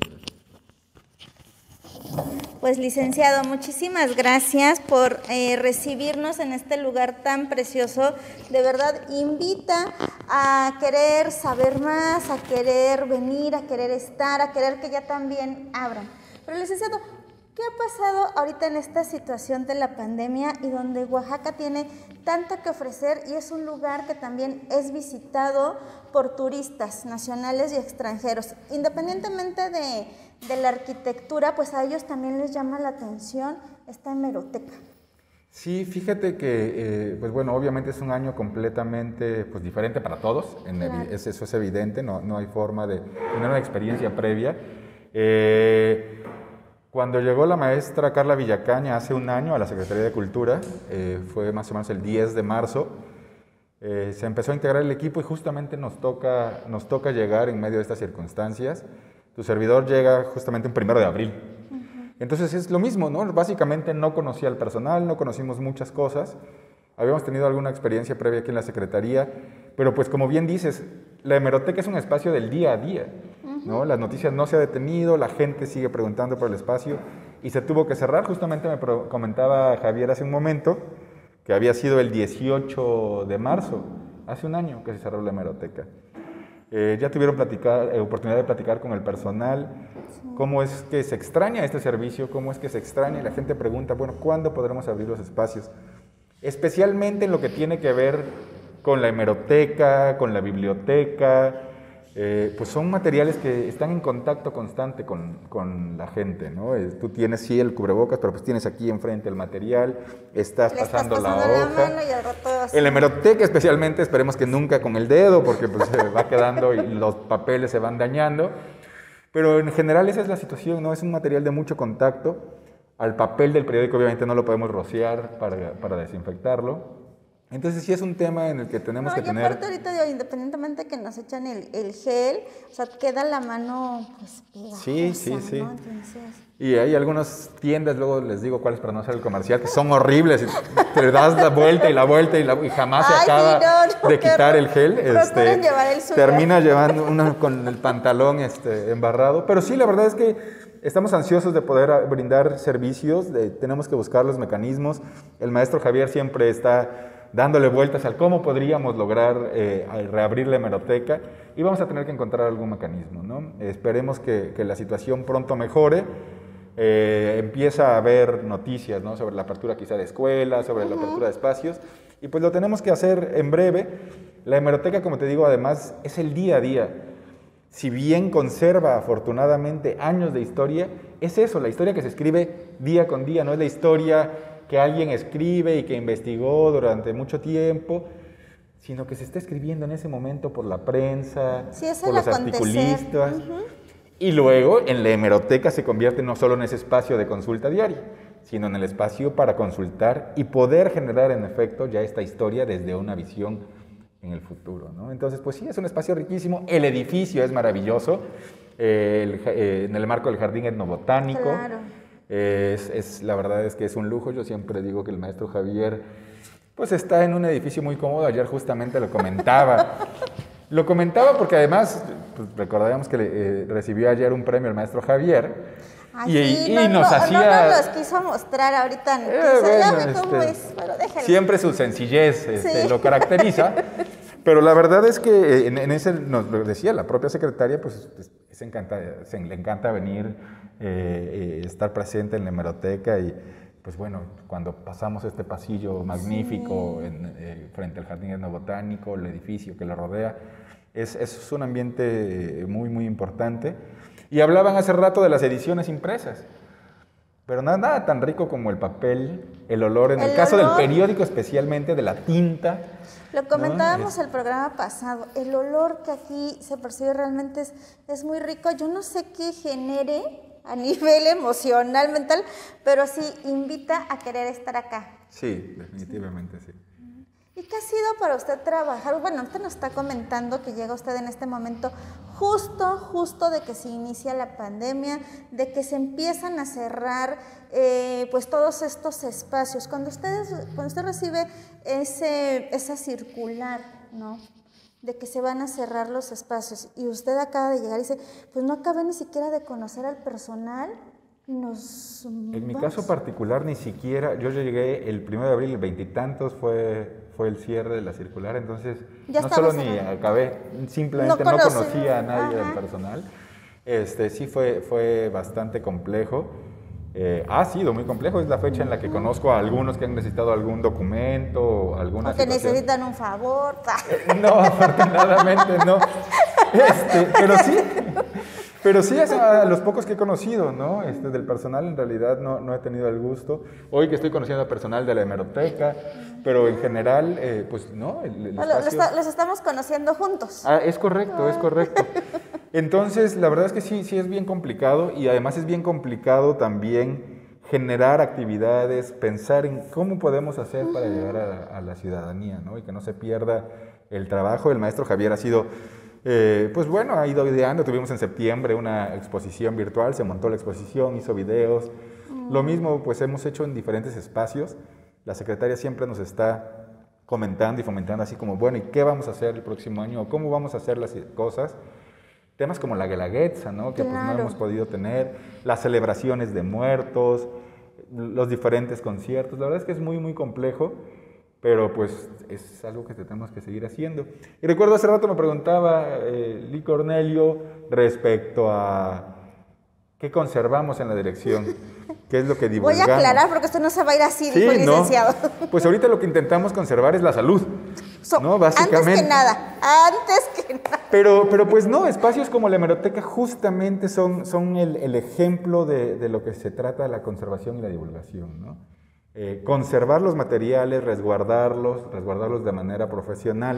Pues licenciado, muchísimas gracias por recibirnos en este lugar tan precioso. De verdad, invita a querer saber más, a querer venir, a querer estar, a querer que ya también abran. Pero licenciado, ¿qué ha pasado ahorita en esta situación de la pandemia y donde Oaxaca tiene tanto que ofrecer y es un lugar que también es visitado por turistas nacionales y extranjeros? Independientemente de la arquitectura, pues a ellos también les llama la atención esta hemeroteca. Sí, fíjate que, pues bueno, obviamente es un año completamente pues, diferente para todos, Claro. eso es evidente, no hay forma de tener una experiencia previa. Cuando llegó la maestra Carla Villacaña hace un año a la Secretaría de Cultura, fue más o menos el 10 de marzo, se empezó a integrar el equipo y justamente nos toca llegar en medio de estas circunstancias. Tu servidor llega justamente un 1 de abril. Entonces es lo mismo, ¿no? Básicamente no conocía al personal, no conocimos muchas cosas. Habíamos tenido alguna experiencia previa aquí en la Secretaría, pero pues como bien dices, la hemeroteca es un espacio del día a día, ¿no? Las noticias no se ha detenido, la gente sigue preguntando por el espacio y se tuvo que cerrar. Justamente me comentaba Javier hace un momento que había sido el 18 de marzo, hace un año que se cerró la hemeroteca. Ya tuvieron oportunidad de platicar con el personal, cómo es que se extraña este servicio, cómo es que se extraña, y la gente pregunta, bueno, ¿cuándo podremos abrir los espacios? Especialmente en lo que tiene que ver con la hemeroteca, con la biblioteca, pues son materiales que están en contacto constante con la gente, ¿no? Tú tienes sí el cubrebocas, pero pues tienes aquí enfrente el material, estás pasando la hoja. mano y al rato así. En la hemeroteca especialmente, esperemos que nunca con el dedo, porque pues se va quedando y los papeles se van dañando. Pero en general esa es la situación, ¿no? Es un material de mucho contacto. Al papel del periódico obviamente no lo podemos rociar para desinfectarlo. Entonces sí es un tema en el que tenemos que tener... aparte ahorita digo, independientemente que nos echan el gel, o sea, queda la mano pues pegajosa, Sí. ¿no? Entonces... Y hay algunas tiendas, luego les digo cuáles para no hacer el comercial, que son horribles. Te das la vuelta y jamás se acaba de quitar el gel. Procuren llevar el suyo. Termina llevando uno con el pantalón embarrado. Pero sí, la verdad es que estamos ansiosos de poder brindar servicios, tenemos que buscar los mecanismos. El maestro Javier siempre está dándole vueltas al cómo podríamos lograr reabrir la hemeroteca y vamos a tener que encontrar algún mecanismo, ¿no? Esperemos que la situación pronto mejore. Empieza a haber noticias, ¿no? Sobre la apertura quizá de escuelas, sobre la apertura de espacios, y pues lo tenemos que hacer en breve. La hemeroteca, como te digo, además es el día a día. Si bien conserva afortunadamente años de historia, es eso, la historia que se escribe día con día, no es la historia que alguien escribe y que investigó durante mucho tiempo, sino que se está escribiendo en ese momento por la prensa, por los articulistas. Y luego en la hemeroteca se convierte no solo en ese espacio de consulta diaria, sino en el espacio para consultar y poder generar en efecto ya esta historia desde una visión en el futuro, ¿no? Entonces, pues sí, es un espacio riquísimo. El edificio es maravilloso, en el marco del jardín etnobotánico. Claro. La verdad es que es un lujo. Yo siempre digo que el maestro Javier pues está en un edificio muy cómodo. Ayer justamente lo comentaba. Lo comentaba porque además pues, recordaríamos que recibió ayer un premio el maestro Javier. Ay, y nos hacía... No nos los quiso mostrar ahorita. Pero siempre su sencillez sí. Lo caracteriza. Pero la verdad es que en ese, nos lo decía la propia secretaria, pues le encanta venir, estar presente en la hemeroteca y pues bueno, cuando pasamos este pasillo magnífico frente al Jardín Etnobotánico, el edificio que lo rodea, es un ambiente muy, muy importante. Y hablaban hace rato de las ediciones impresas. Pero nada tan rico como el papel, el olor, en el caso del periódico especialmente, de la tinta. Lo comentábamos el programa pasado, el olor que aquí se percibe realmente es muy rico. Yo no sé qué genere a nivel emocional, mental, pero sí invita a querer estar acá. Sí, definitivamente sí. ¿Y qué ha sido para usted trabajar? Bueno, usted nos está comentando que llega usted en este momento justo de que se inicia la pandemia, de que se empiezan a cerrar pues todos estos espacios. Cuando usted recibe esa circular, ¿no?, de que se van a cerrar los espacios y usted acaba de llegar y dice, pues no acabé ni siquiera de conocer al personal. En mi caso particular ni siquiera, yo llegué el 1 de abril, el 20 y tantos fue el cierre de la circular, entonces no solo ni acabé, simplemente no conocía a nadie del personal. Sí fue bastante complejo, ha sido muy complejo, es la fecha en la que conozco a algunos que han necesitado algún documento o alguna o que situación. necesitan un favor. No, afortunadamente no, pero sí a los pocos que he conocido, ¿no? Del personal en realidad no he tenido el gusto. Hoy que estoy conociendo a personal de la hemeroteca, pero en general, pues no. Los estamos conociendo juntos. Es correcto, es correcto. Entonces, la verdad es que sí es bien complicado y además es bien complicado también generar actividades, pensar en cómo podemos hacer para llegar a la ciudadanía, ¿no? Y que no se pierda el trabajo. El maestro Javier ha sido... pues bueno, ha ido ideando, tuvimos en septiembre una exposición virtual, se montó la exposición, hizo videos, lo mismo pues hemos hecho en diferentes espacios, la secretaria siempre nos está comentando y fomentando así como, bueno, ¿y qué vamos a hacer el próximo año? ¿Cómo vamos a hacer las cosas? Temas como la Guelaguetza, ¿no? Que pues no hemos podido tener, las celebraciones de muertos, los diferentes conciertos, la verdad es que es muy, muy complejo. Pero pues es algo que tenemos que seguir haciendo. Y recuerdo hace rato me preguntaba Lee Cornelio respecto a qué conservamos en la dirección, qué es lo que divulgamos. Voy a aclarar porque esto no se va a ir así, dijo el licenciado. Pues ahorita lo que intentamos conservar es la salud, ¿no? Básicamente. Antes que nada. Pero pues no, espacios como la hemeroteca justamente son el ejemplo de lo que se trata de la conservación y la divulgación, ¿no? Conservar los materiales, resguardarlos de manera profesional,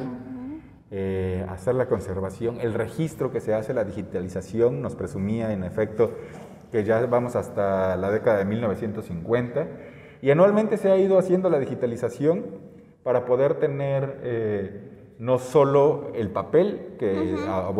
hacer la conservación, el registro que se hace, la digitalización, nos presumía en efecto que ya vamos hasta la década de 1950 y anualmente se ha ido haciendo la digitalización para poder tener no solo el papel, que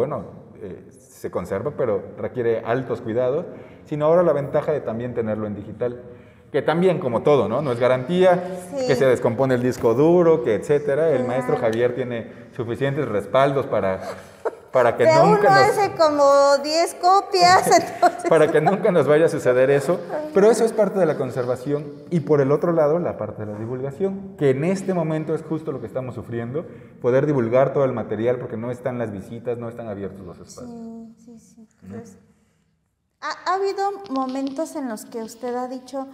se conserva pero requiere altos cuidados, sino ahora la ventaja de también tenerlo en digital. Que también, como todo, ¿no? No es garantía, que se descompone el disco duro, que etcétera. El maestro Javier tiene suficientes respaldos para que nunca uno hace como 10 copias, entonces... para que nunca nos vaya a suceder eso. Pero eso es parte de la conservación. Y por el otro lado, la parte de la divulgación, que en este momento es justo lo que estamos sufriendo, poder divulgar todo el material, porque no están las visitas, no están abiertos los espacios. Sí. Pues, ha habido momentos en los que usted ha dicho...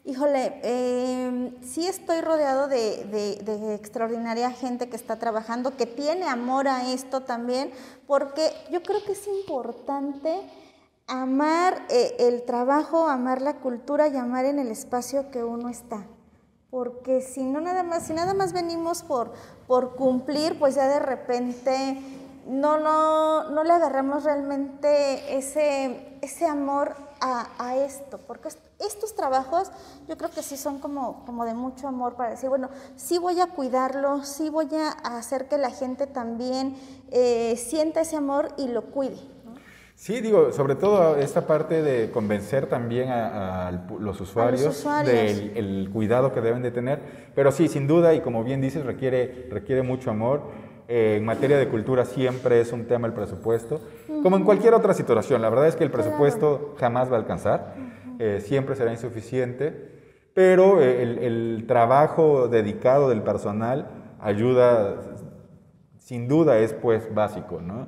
Híjole, sí estoy rodeado de extraordinaria gente que está trabajando, que tiene amor a esto también, porque yo creo que es importante amar el trabajo, amar la cultura y amar en el espacio que uno está. Porque si nada más venimos por cumplir, pues ya de repente no le agarramos realmente ese amor a esto, porque estos trabajos yo creo que sí son como de mucho amor para decir, bueno, sí voy a cuidarlo, sí voy a hacer que la gente también sienta ese amor y lo cuide, ¿no? Sí, digo, sobre todo esta parte de convencer también a los usuarios del cuidado que deben de tener, pero sí, sin duda, y como bien dices, requiere mucho amor. En materia de cultura siempre es un tema el presupuesto, como en cualquier otra situación. La verdad es que el presupuesto jamás va a alcanzar, siempre será insuficiente, pero el trabajo dedicado del personal ayuda, sin duda es pues básico, ¿no?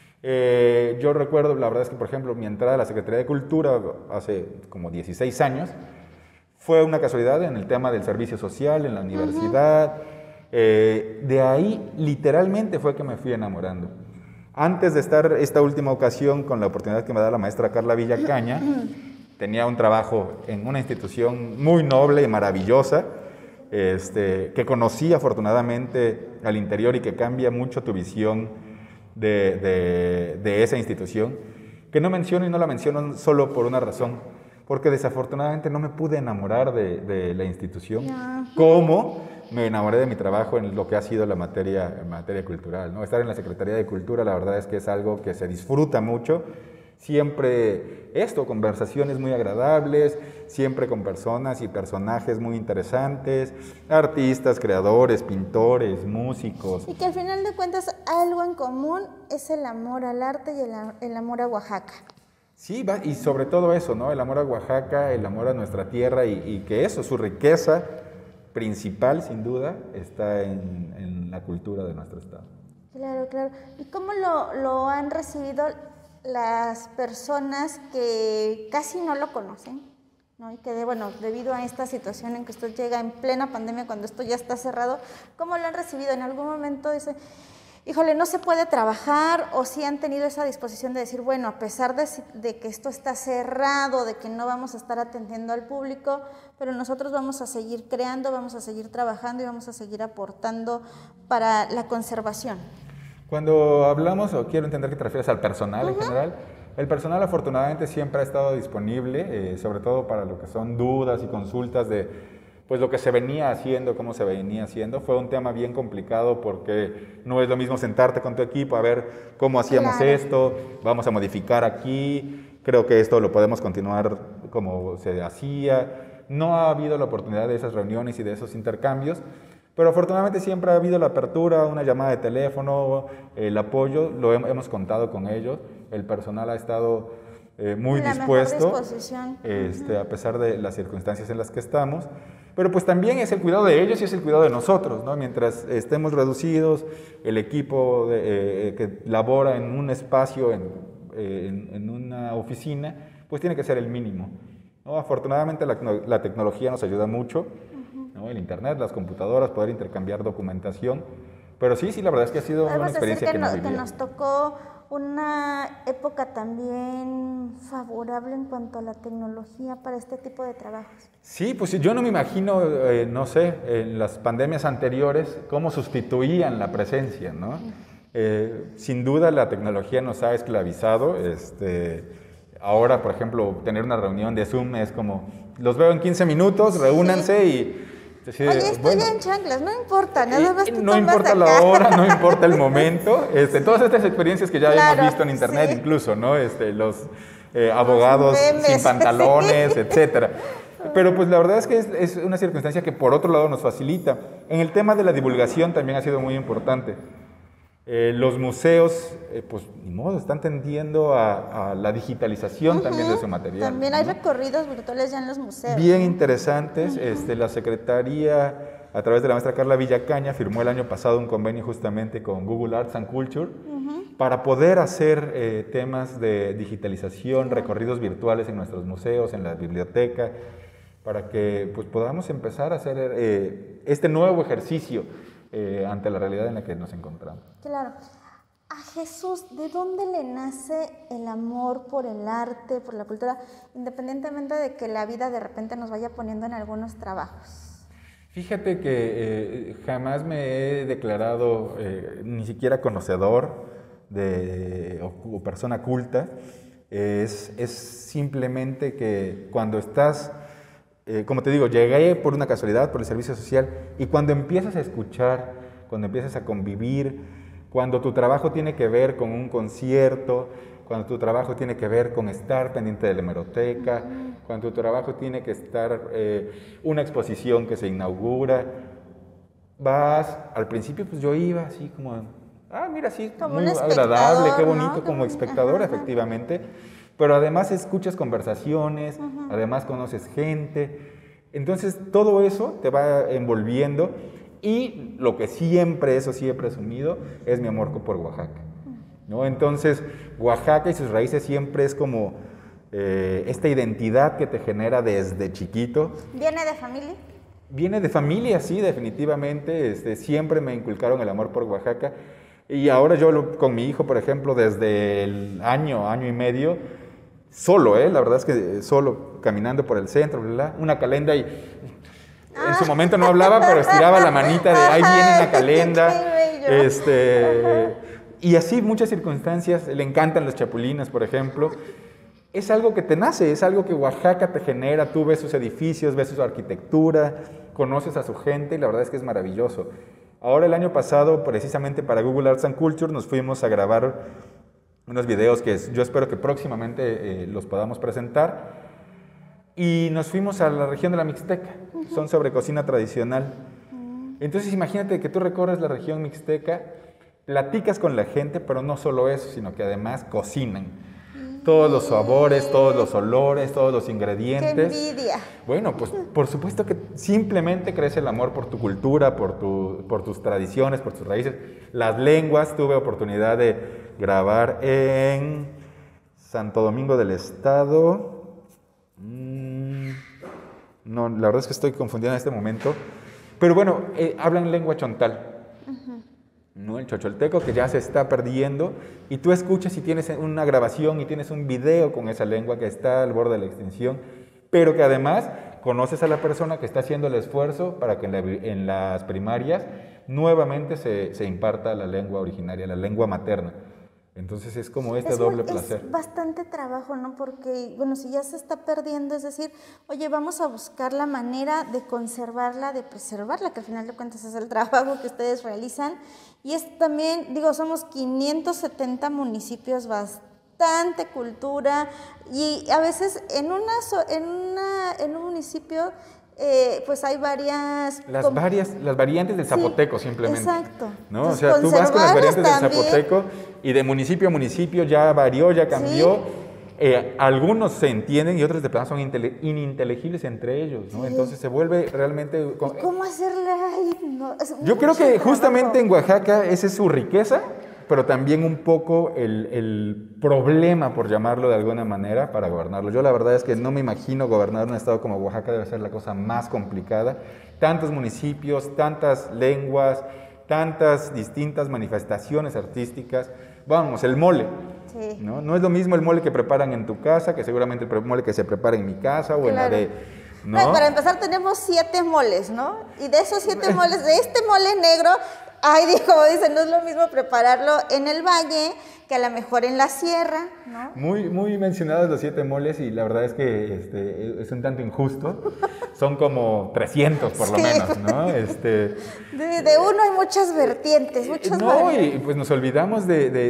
Yo recuerdo, la verdad es que por ejemplo mi entrada a la Secretaría de Cultura hace como 16 años, fue una casualidad en el tema del servicio social, en la universidad. De ahí, literalmente, fue que me fui enamorando. Antes de estar esta última ocasión con la oportunidad que me da la maestra Carla Villacaña, tenía un trabajo en una institución muy noble y maravillosa, que conocí afortunadamente al interior y que cambia mucho tu visión de esa institución, que no menciono y no la menciono solo por una razón, porque desafortunadamente no me pude enamorar de la institución, como me enamoré de mi trabajo en lo que ha sido la materia cultural, ¿no? Estar en la Secretaría de Cultura, la verdad es que es algo que se disfruta mucho. Siempre conversaciones muy agradables, siempre con personas y personajes muy interesantes, artistas, creadores, pintores, músicos. Y que al final de cuentas algo en común es el amor al arte y el amor a Oaxaca. Sí, y sobre todo eso, ¿no? El amor a Oaxaca, el amor a nuestra tierra y que eso, su riqueza principal, sin duda, está en la cultura de nuestro estado. Claro, claro. ¿Y cómo lo han recibido las personas que casi no lo conocen, ¿no? Y que, debido a esta situación en que usted llega en plena pandemia, cuando esto ya está cerrado, ¿cómo lo han recibido? En algún momento dicen, híjole, no se puede trabajar, o si han tenido esa disposición de decir, bueno, a pesar de que esto está cerrado, de que no vamos a estar atendiendo al público, pero nosotros vamos a seguir creando, vamos a seguir trabajando y vamos a seguir aportando para la conservación. Cuando hablamos, o quiero entender que te refieres al personal en general, el personal afortunadamente siempre ha estado disponible, sobre todo para lo que son dudas y consultas de pues lo que se venía haciendo, cómo se venía haciendo. Fue un tema bien complicado porque no es lo mismo sentarte con tu equipo a ver cómo hacíamos esto, vamos a modificar aquí, creo que esto lo podemos continuar como se hacía. No ha habido la oportunidad de esas reuniones y de esos intercambios, pero afortunadamente siempre ha habido la apertura, una llamada de teléfono, el apoyo, hemos contado con ellos, el personal ha estado muy dispuesto, a pesar de las circunstancias en las que estamos, pero pues también es el cuidado de ellos y es el cuidado de nosotros, ¿no? Mientras estemos reducidos, el equipo que labora en un espacio, en una oficina, pues tiene que ser el mínimo, ¿no? Afortunadamente la tecnología nos ayuda mucho, ¿no? El internet, las computadoras, poder intercambiar documentación, pero sí, la verdad es que ha sido una experiencia que nos tocó una época también favorable en cuanto a la tecnología para este tipo de trabajos. Sí, pues yo no me imagino, no sé, en las pandemias anteriores, cómo sustituían la presencia, ¿no? Sin duda la tecnología nos ha esclavizado. Ahora, por ejemplo, tener una reunión de Zoom es como, los veo en 15 minutos, reúnanse y... Oye, estoy en chanclas, no importa, nada más no importa la hora, no importa el momento, todas estas experiencias que ya hemos visto en internet incluso, ¿no? Los abogados sin pantalones, etcétera. Pero pues la verdad es que es una circunstancia que por otro lado nos facilita. En el tema de la divulgación también ha sido muy importante. Los museos, pues ni modo, están tendiendo a la digitalización también de su material. También hay recorridos virtuales ya en los museos. Bien interesantes. La Secretaría, a través de la maestra Carla Villacaña, firmó el año pasado un convenio justamente con Google Arts and Culture para poder hacer temas de digitalización, recorridos virtuales en nuestros museos, en la biblioteca, para que pues, podamos empezar a hacer este nuevo ejercicio ante la realidad en la que nos encontramos. Claro. A Jesús, ¿de dónde le nace el amor por el arte, por la cultura, independientemente de que la vida de repente nos vaya poniendo en algunos trabajos? Fíjate que jamás me he declarado ni siquiera conocedor o persona culta. Es simplemente que cuando estás... como te digo, llegué por una casualidad, por el servicio social, y cuando empiezas a escuchar, cuando empiezas a convivir, cuando tu trabajo tiene que ver con un concierto, cuando tu trabajo tiene que ver con estar pendiente de la hemeroteca, cuando tu trabajo tiene que estar una exposición que se inaugura, al principio pues yo iba así como, mira, sí, como muy agradable, qué bonito, ¿no? Como espectador, efectivamente. Pero además escuchas conversaciones, además conoces gente, entonces todo eso te va envolviendo y lo que siempre he presumido es mi amor por Oaxaca, ¿no? Entonces Oaxaca y sus raíces siempre es como esta identidad que te genera desde chiquito. ¿Viene de familia? Viene de familia, sí, definitivamente. Siempre me inculcaron el amor por Oaxaca. Y ahora yo con mi hijo, por ejemplo, desde el año y medio, solo, la verdad es que solo, caminando por el centro, una calenda, y en su momento no hablaba, pero estiraba la manita de ahí viene una calenda. Y así muchas circunstancias. Le encantan los chapulines, por ejemplo. Es algo que te nace, es algo que Oaxaca te genera. Tú ves sus edificios, ves su arquitectura, conoces a su gente y la verdad es que es maravilloso. Ahora el año pasado, precisamente para Google Arts and Culture, nos fuimos a grabar unos videos que yo espero que próximamente los podamos presentar. Y nos fuimos a la región de la Mixteca. Son sobre cocina tradicional. Entonces imagínate que tú recorres la región Mixteca, platicas con la gente, pero no solo eso, sino que además cocinan. Todos los sabores, todos los olores, todos los ingredientes. ¡Qué envidia! Bueno, pues por supuesto que simplemente crece el amor por tu cultura, por tus tradiciones, por tus raíces. Las lenguas, tuve oportunidad de grabar en Santo Domingo del Estado. No, la verdad es que estoy confundido en este momento. Pero bueno, hablan lengua chontal. ¿No? El chocholteco, que ya se está perdiendo, y tú escuchas y tienes una grabación y tienes un video con esa lengua que está al borde de la extinción, pero que además conoces a la persona que está haciendo el esfuerzo para que en las primarias nuevamente se imparta la lengua originaria, la lengua materna. Entonces es como doble placer. Es bastante trabajo, ¿no? Porque, bueno, si ya se está perdiendo, es decir, oye, vamos a buscar la manera de conservarla, de preservarla, que al final de cuentas es el trabajo que ustedes realizan. Y es también, digo, somos 570 municipios, bastante cultura, y a veces en un municipio pues hay varias... Las variantes del zapoteco, sí, simplemente. Exacto. ¿No? O sea, tú vas con las variantes del zapoteco y de municipio a municipio ya varió, ya cambió. Sí. Algunos se entienden y otros de plano son ininteligibles entre ellos, ¿no? Sí. Entonces se vuelve realmente... ¿Cómo hacerle ahí? No, yo creo que justamente en Oaxaca esa es su riqueza, pero también un poco el problema, por llamarlo de alguna manera, para gobernarlo. Yo la verdad es que no me imagino gobernar un estado como Oaxaca, debe ser la cosa más complicada. Tantos municipios, tantas lenguas, tantas distintas manifestaciones artísticas. Vamos, el mole. Sí. ¿No? Es lo mismo el mole que preparan en tu casa, que seguramente el mole que se prepara en mi casa o en la de... ¿no? Para empezar tenemos 7 moles, ¿no? Y de esos 7 moles, de este mole negro... Ay, como dicen, no es lo mismo prepararlo en el valle que a lo mejor en la sierra, ¿no? Muy mencionados los 7 moles y la verdad es que es un tanto injusto. Son como 300 por lo menos, ¿no? De uno hay muchas vertientes, muchas variantes. Y pues nos olvidamos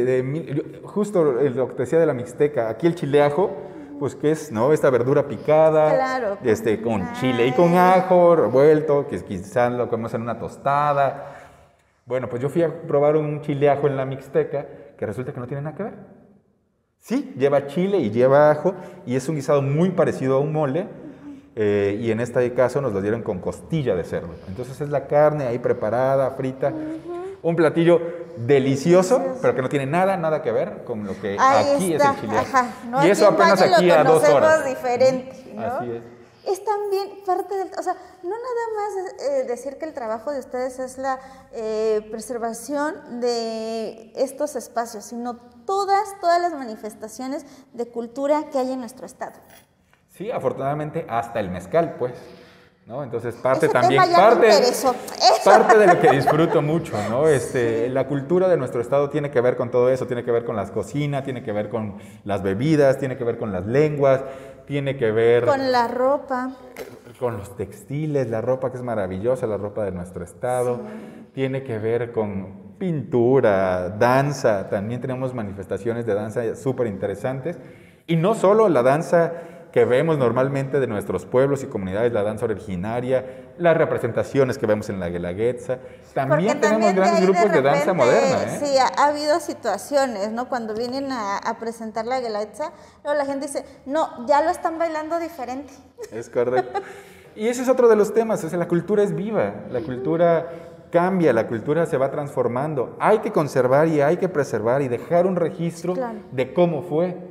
justo lo que te decía de la Mixteca. Aquí el chileajo, pues que es, ¿no? Esta verdura picada, claro, con chile y con ajo revuelto, que quizás lo comemos en una tostada. Bueno, pues yo fui a probar un chileajo en la Mixteca que resulta que no tiene nada que ver. Sí, lleva chile y lleva ajo y es un guisado muy parecido a un mole y en este caso nos lo dieron con costilla de cerdo. Entonces es la carne ahí preparada, frita, un platillo delicioso, pero que no tiene nada que ver con lo que aquí es el chileajo. No, y eso apenas aquí a 2 horas. Diferente, ¿no? Así es. Es también parte del... O sea, no nada más decir que el trabajo de ustedes es la preservación de estos espacios, sino todas las manifestaciones de cultura que hay en nuestro estado. Sí, afortunadamente hasta el mezcal, pues, ¿no? Entonces parte Ese también... tema ya me interesó. Parte de lo que disfruto mucho, ¿no? La cultura de nuestro estado tiene que ver con todo eso, tiene que ver con las cocinas, tiene que ver con las bebidas, tiene que ver con las lenguas, tiene que ver... Con la ropa. Con los textiles, la ropa que es maravillosa, la ropa de nuestro estado. Sí. Tiene que ver con pintura, danza. También tenemos manifestaciones de danza súper interesantes. Y no solo la danza que vemos normalmente de nuestros pueblos y comunidades, la danza originaria, las representaciones que vemos en la Guelaguetza. También tenemos grandes grupos de danza moderna. Sí, ha habido situaciones, ¿no? Cuando vienen a presentar la Guelaguetza, luego la gente dice, no, ya lo están bailando diferente. Es correcto. Y ese es otro de los temas, la cultura es viva, la cultura cambia, la cultura se va transformando. Hay que conservar y hay que preservar y dejar un registro de cómo fue.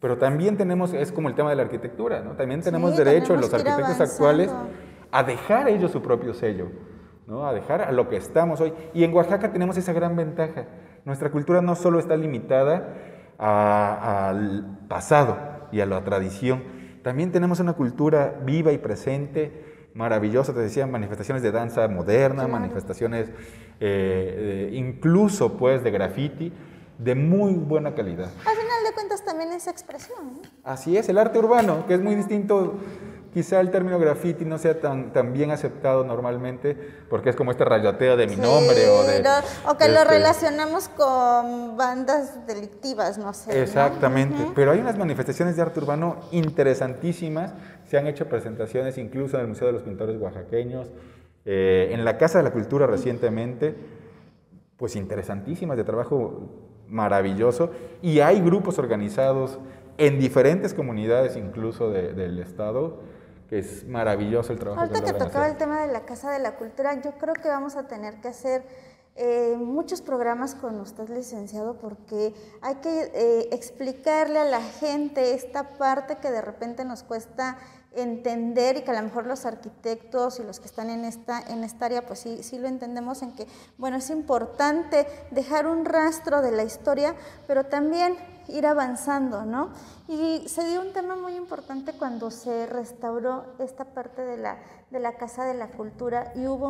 Pero también tenemos, es como el tema de la arquitectura, ¿no? También tenemos Sí, derecho tenemos los que ir arquitectos avanzando. actuales a dejar ellos su propio sello, ¿no? A dejar a lo que estamos hoy. Y en Oaxaca tenemos esa gran ventaja. Nuestra cultura no solo está limitada al pasado y a la tradición, también tenemos una cultura viva y presente, maravillosa, te decía, manifestaciones de danza moderna, manifestaciones incluso pues de graffiti, de muy buena calidad. Al final de cuentas también es expresión, ¿no? Así es, el arte urbano, que es muy distinto, quizá el término graffiti no sea tan bien aceptado normalmente, porque es como este rayoteo de mi nombre o que lo relacionamos con bandas delictivas, no sé. Exactamente, ¿no? pero hay unas manifestaciones de arte urbano interesantísimas, se han hecho presentaciones incluso en el Museo de los Pintores Oaxaqueños, en la Casa de la Cultura recientemente, pues interesantísimas, de trabajo maravilloso, y hay grupos organizados en diferentes comunidades incluso del estado, que es maravilloso el trabajo Ahorita que logran tocaba hacer. el tema de la Casa de la Cultura, yo creo que vamos a tener que hacer muchos programas con usted, licenciado, porque hay que explicarle a la gente esta parte que de repente nos cuesta entender y que a lo mejor los arquitectos y los que están en esta área pues sí lo entendemos, en que bueno, es importante dejar un rastro de la historia, pero también ir avanzando, ¿no? Y se dio un tema muy importante cuando se restauró esta parte de la Casa de la Cultura, y hubo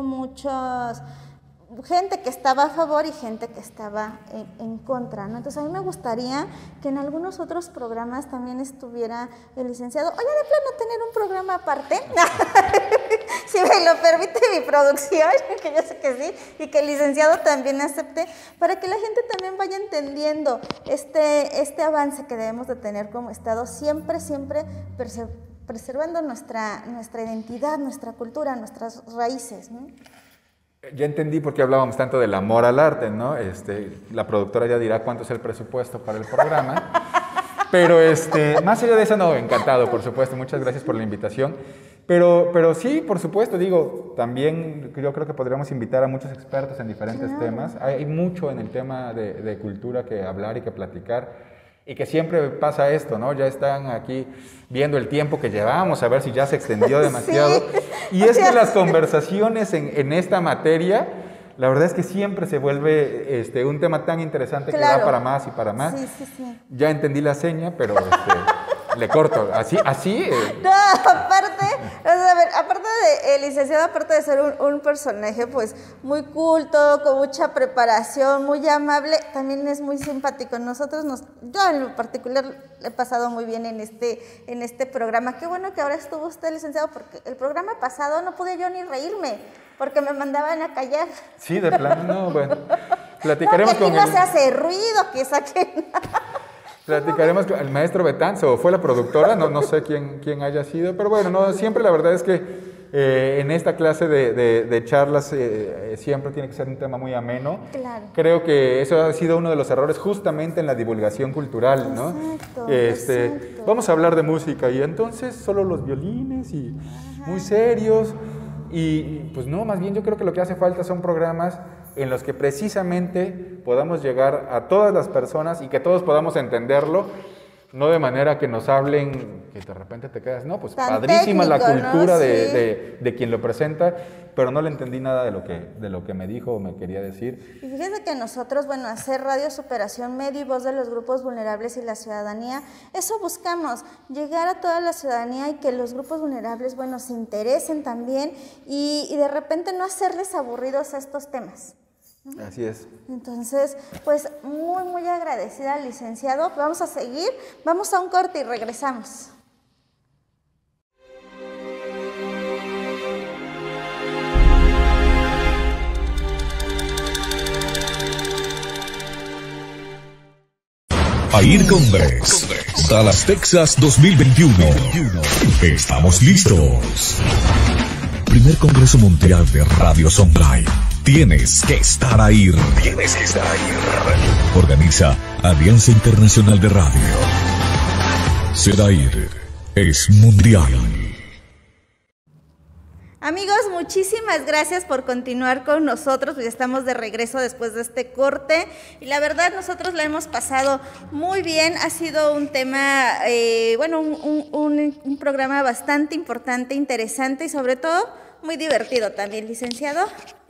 gente que estaba a favor y gente que estaba en contra, ¿no? Entonces a mí me gustaría que en algunos otros programas también estuviera el licenciado. Oye, de plano tener un programa aparte, si me lo permite mi producción, que yo sé que sí, y que el licenciado también acepte, para que la gente también vaya entendiendo este avance que debemos de tener como Estado, siempre preservando nuestra identidad, nuestra cultura, nuestras raíces, ¿no? Ya entendí por qué hablábamos tanto del amor al arte, ¿no? La productora ya dirá cuánto es el presupuesto para el programa. Pero más allá de eso, no, encantado, por supuesto. Muchas gracias por la invitación. Pero sí, por supuesto, digo, también yo creo que podríamos invitar a muchos expertos en diferentes temas. Hay mucho en el tema de cultura que hablar y que platicar. Y que siempre pasa esto, ¿no? Ya están aquí viendo el tiempo que llevamos, a ver si ya se extendió demasiado. Sí. Y es que las conversaciones en esta materia, la verdad es que siempre se vuelve un tema tan interesante que da para más y para más. Sí. Ya entendí la seña, pero le corto. Así. No, aparte, aparte de licenciado, aparte de ser un personaje pues muy culto, con mucha preparación, muy amable, también es muy simpático. Yo en lo particular he pasado muy bien en este programa. Qué bueno que ahora estuvo usted, licenciado, porque el programa pasado no pude yo ni reírme, porque me mandaban a callar. Sí, de plano, no, bueno. Platicaremos no, que aquí con no se hace ruido, que saquen. Platicaremos con el maestro Betanzo, o fue la productora, no sé quién haya sido, pero bueno, no, siempre la verdad es que en esta clase de charlas siempre tiene que ser un tema muy ameno. Claro. Creo que eso ha sido uno de los errores justamente en la divulgación cultural, ¿no? Exacto. Vamos a hablar de música y entonces solo los violines y muy serios y pues no, más bien yo creo que lo que hace falta son programas en los que precisamente podamos llegar a todas las personas y que todos podamos entenderlo, no de manera que nos hablen, que de repente te quedas, no, pues tan padrísima técnico, la cultura, ¿no? de quien lo presenta, pero no le entendí nada de lo que me dijo o me quería decir. Y fíjese que nosotros, bueno, hacer Radio Superación, medio y voz de los grupos vulnerables y la ciudadanía, eso buscamos, llegar a toda la ciudadanía y que los grupos vulnerables, bueno, se interesen también y de repente no hacerles aburridos a estos temas. Así es. Entonces, pues muy, muy agradecida al licenciado. Vamos a seguir, vamos a un corte y regresamos. AIR Congress, Dallas, Texas 2021. Estamos listos. Primer Congreso Mundial de Radios Online. Tienes que estar ahí. Organiza Alianza Internacional de Radio. SEDAIR es mundial. Amigos, muchísimas gracias por continuar con nosotros, pues ya estamos de regreso después de este corte y la verdad nosotros la hemos pasado muy bien, ha sido un tema, un programa bastante importante, interesante y sobre todo muy divertido también, licenciado.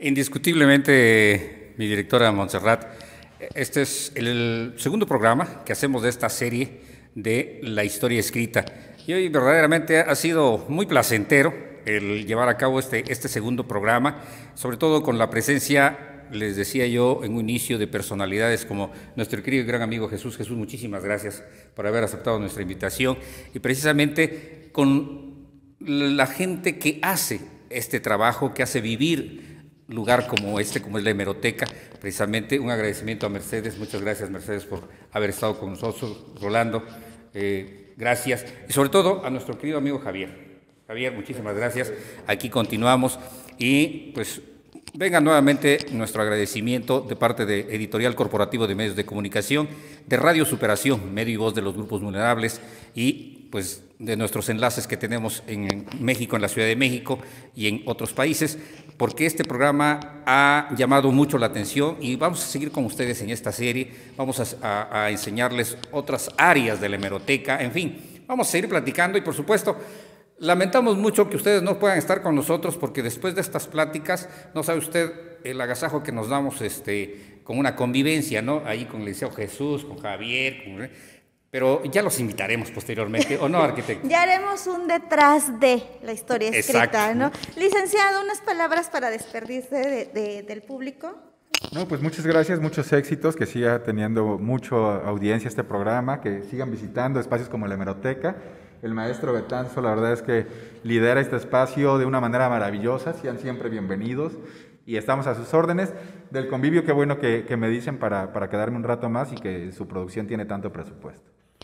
Indiscutiblemente, mi directora Montserrat, este es el segundo programa que hacemos de esta serie de la historia escrita y hoy verdaderamente ha sido muy placentero el llevar a cabo este segundo programa, sobre todo con la presencia, les decía yo en un inicio, de personalidades como nuestro querido y gran amigo Jesús. Jesús, muchísimas gracias por haber aceptado nuestra invitación y precisamente con la gente que hace este trabajo, que hace vivir lugar como como es la hemeroteca. Precisamente un agradecimiento a Mercedes, muchas gracias Mercedes por haber estado con nosotros, Rolando, gracias, y sobre todo a nuestro querido amigo Javier. Javier, muchísimas gracias. Aquí continuamos y pues venga nuevamente nuestro agradecimiento de parte de Editorial Corporativo de Medios de Comunicación, de Radio Superación, medio y voz de los grupos vulnerables y pues de nuestros enlaces que tenemos en México, en la Ciudad de México y en otros países, porque este programa ha llamado mucho la atención y vamos a seguir con ustedes en esta serie, vamos a enseñarles otras áreas de la hemeroteca, en fin, vamos a seguir platicando y por supuesto, lamentamos mucho que ustedes no puedan estar con nosotros porque después de estas pláticas, no sabe usted el agasajo que nos damos con una convivencia, ¿no? Ahí con el licenciado Jesús, con Javier, pero ya los invitaremos posteriormente, ¿o no, arquitecto? Ya haremos un detrás de la historia escrita, exacto, ¿no? Licenciado, unas palabras para despedirse del público. No, pues muchas gracias, muchos éxitos, que siga teniendo mucha audiencia este programa, que sigan visitando espacios como la hemeroteca. El maestro Betanzo, la verdad es que lidera este espacio de una manera maravillosa, sean siempre bienvenidos y estamos a sus órdenes. Del convivio, qué bueno que me dicen para quedarme un rato más y que su producción tiene tanto presupuesto.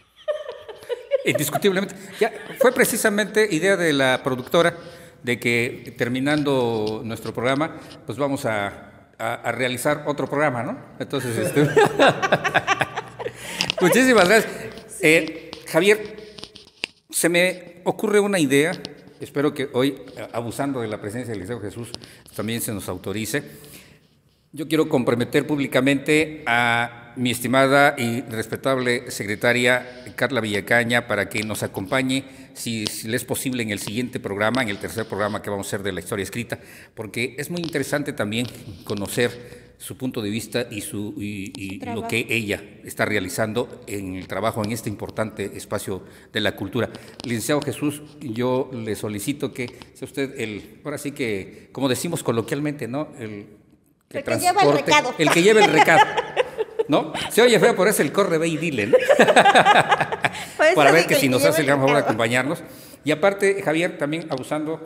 Indiscutiblemente. Ya, fue precisamente idea de la productora de que terminando nuestro programa, pues vamos a realizar otro programa, ¿no? Entonces, muchísimas gracias. Javier, se me ocurre una idea, espero que hoy, abusando de la presencia del licenciado Jesús, también se nos autorice. Yo quiero comprometer públicamente a mi estimada y respetable secretaria Carla Villacaña para que nos acompañe, si le es posible, en el siguiente programa, en el tercer programa que vamos a hacer de la historia escrita, porque es muy interesante también conocer su punto de vista y lo que ella está realizando en el trabajo en este importante espacio de la cultura. Licenciado Jesús, yo le solicito que sea usted ahora sí que, como decimos coloquialmente, ¿no? El que lleva el recado. El que lleva el recado, ¿no? Se oye feo, pero es el corre, ve y dile, ¿no? Para ver que si nos hace el gran favor de acompañarnos. Y aparte, Javier, también abusando,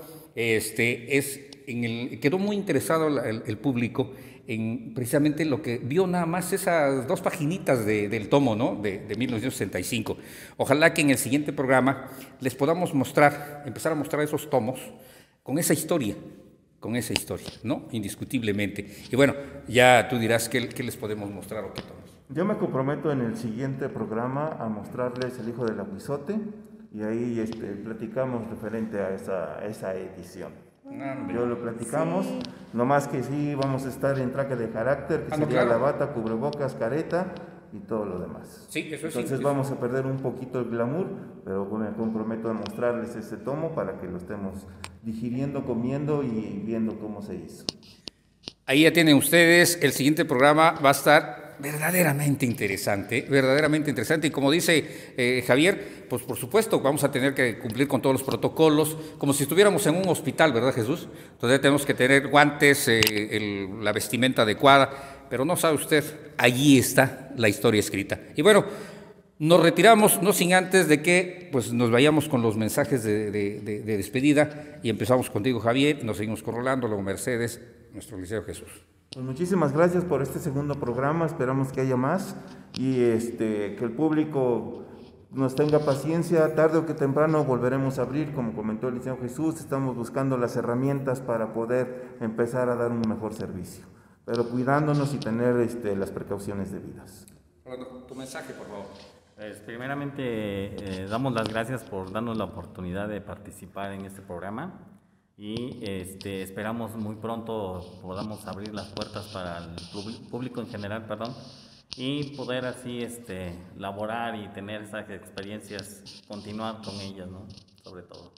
quedó muy interesado el público en precisamente lo que vio nada más esas 2 paginitas del tomo, ¿no? de 1965. Ojalá que en el siguiente programa les podamos empezar a mostrar esos tomos con esa historia, ¿no? Indiscutiblemente. Y bueno, ya tú dirás qué les podemos mostrar o qué tomos. Yo me comprometo en el siguiente programa a mostrarles El hijo del aguizote y ahí platicamos referente a esa edición. Yo lo platicamos, sí. Nomás que sí vamos a estar en traje de carácter, que sería claro. La bata, cubrebocas, careta y todo lo demás. Sí, eso sí. Entonces vamos a perder un poquito el glamour, pero me comprometo a mostrarles ese tomo para que lo estemos digiriendo, comiendo y viendo cómo se hizo. Ahí ya tienen ustedes, el siguiente programa va a estar verdaderamente interesante y como dice Javier, pues por supuesto vamos a tener que cumplir con todos los protocolos, como si estuviéramos en un hospital, ¿verdad, Jesús? Entonces tenemos que tener guantes, la vestimenta adecuada, pero no sabe usted, allí está la historia escrita. Y bueno, nos retiramos, no sin antes de que pues nos vayamos con los mensajes de despedida y empezamos contigo, Javier, nos seguimos con Rolando, luego Mercedes, nuestro licenciado Jesús. Pues muchísimas gracias por este segundo programa, esperamos que haya más y que el público nos tenga paciencia, tarde o que temprano volveremos a abrir, como comentó el licenciado Jesús, estamos buscando las herramientas para poder empezar a dar un mejor servicio, pero cuidándonos y tener las precauciones debidas. Tu mensaje, por favor. Pues primeramente damos las gracias por darnos la oportunidad de participar en este programa. y esperamos muy pronto podamos abrir las puertas para el público en general, y poder así laborar y tener esas experiencias, continuar con ellas, ¿no? Sobre todo.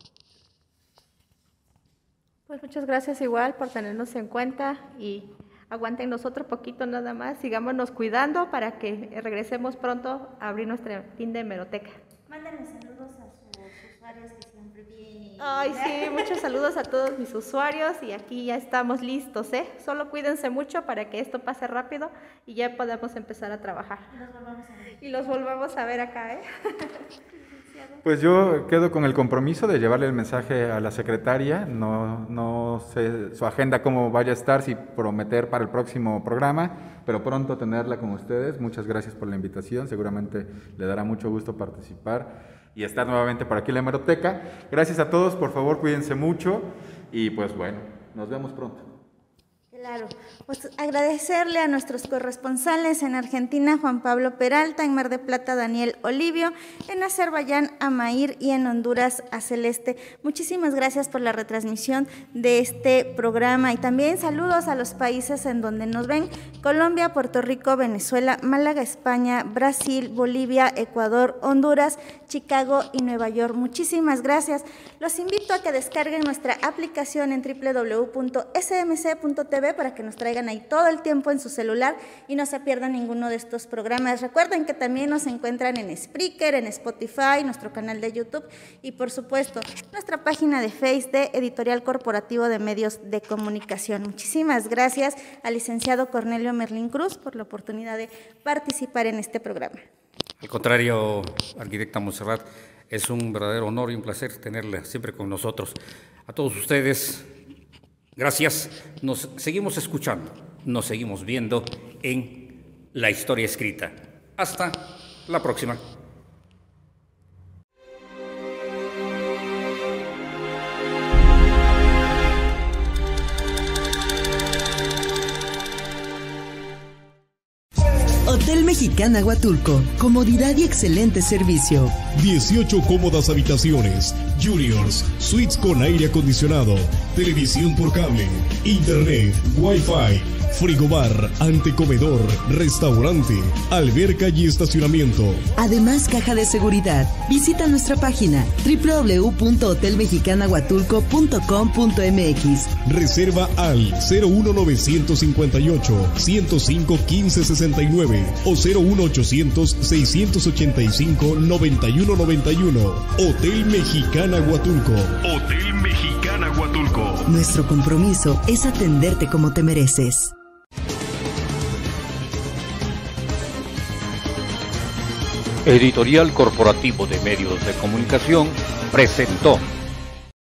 Pues muchas gracias igual por tenernos en cuenta y aguántenos otro poquito nada más, sigámonos cuidando para que regresemos pronto a abrir nuestra fin de hemeroteca. Mándenle saludos a sus usuarios que siempre vienen. Ay, sí, muchos saludos a todos mis usuarios y aquí ya estamos listos, ¿eh? Solo cuídense mucho para que esto pase rápido y ya podamos empezar a trabajar. Y los volvamos a ver acá, ¿eh? Pues yo quedo con el compromiso de llevarle el mensaje a la secretaria. No sé su agenda cómo vaya a estar, si prometer para el próximo programa, pero pronto tenerla con ustedes. Muchas gracias por la invitación. Seguramente le dará mucho gusto participar y estar nuevamente por aquí en la hemeroteca. Gracias a todos, por favor, cuídense mucho y pues bueno, nos vemos pronto. Claro, pues agradecerle a nuestros corresponsales en Argentina, Juan Pablo Peralta, en Mar de Plata, Daniel Olivio, en Azerbaiyán, a Mair, y en Honduras, a Celeste. Muchísimas gracias por la retransmisión de este programa y también saludos a los países en donde nos ven: Colombia, Puerto Rico, Venezuela, Málaga, España, Brasil, Bolivia, Ecuador, Honduras, Chicago y Nueva York. Muchísimas gracias. Los invito a que descarguen nuestra aplicación en www.smc.tv para que nos traigan ahí todo el tiempo en su celular y no se pierdan ninguno de estos programas. Recuerden que también nos encuentran en Spreaker, en Spotify, nuestro canal de YouTube y por supuesto nuestra página de Facebook de Editorial Corporativo de Medios de Comunicación. Muchísimas gracias al licenciado Cornelio Merlín Cruz por la oportunidad de participar en este programa. Al contrario, arquitecta Montserrat, es un verdadero honor y un placer tenerla siempre con nosotros. A todos ustedes, gracias. Nos seguimos escuchando, nos seguimos viendo en La Historia Escrita. Hasta la próxima. Hotel Mexicana Huatulco, comodidad y excelente servicio. 18 cómodas habitaciones, juniors, suites con aire acondicionado, televisión por cable, internet, wifi, frigobar, antecomedor, restaurante, alberca y estacionamiento. Además, caja de seguridad. Visita nuestra página www.hotelmexicanahuatulco.com.mx. Reserva al 01958 105 1569 o 01800 685 9191. Hotel Mexicana Huatulco. Hotel Mexicana Huatulco. Nuestro compromiso es atenderte como te mereces. Editorial Corporativo de Medios de Comunicación presentó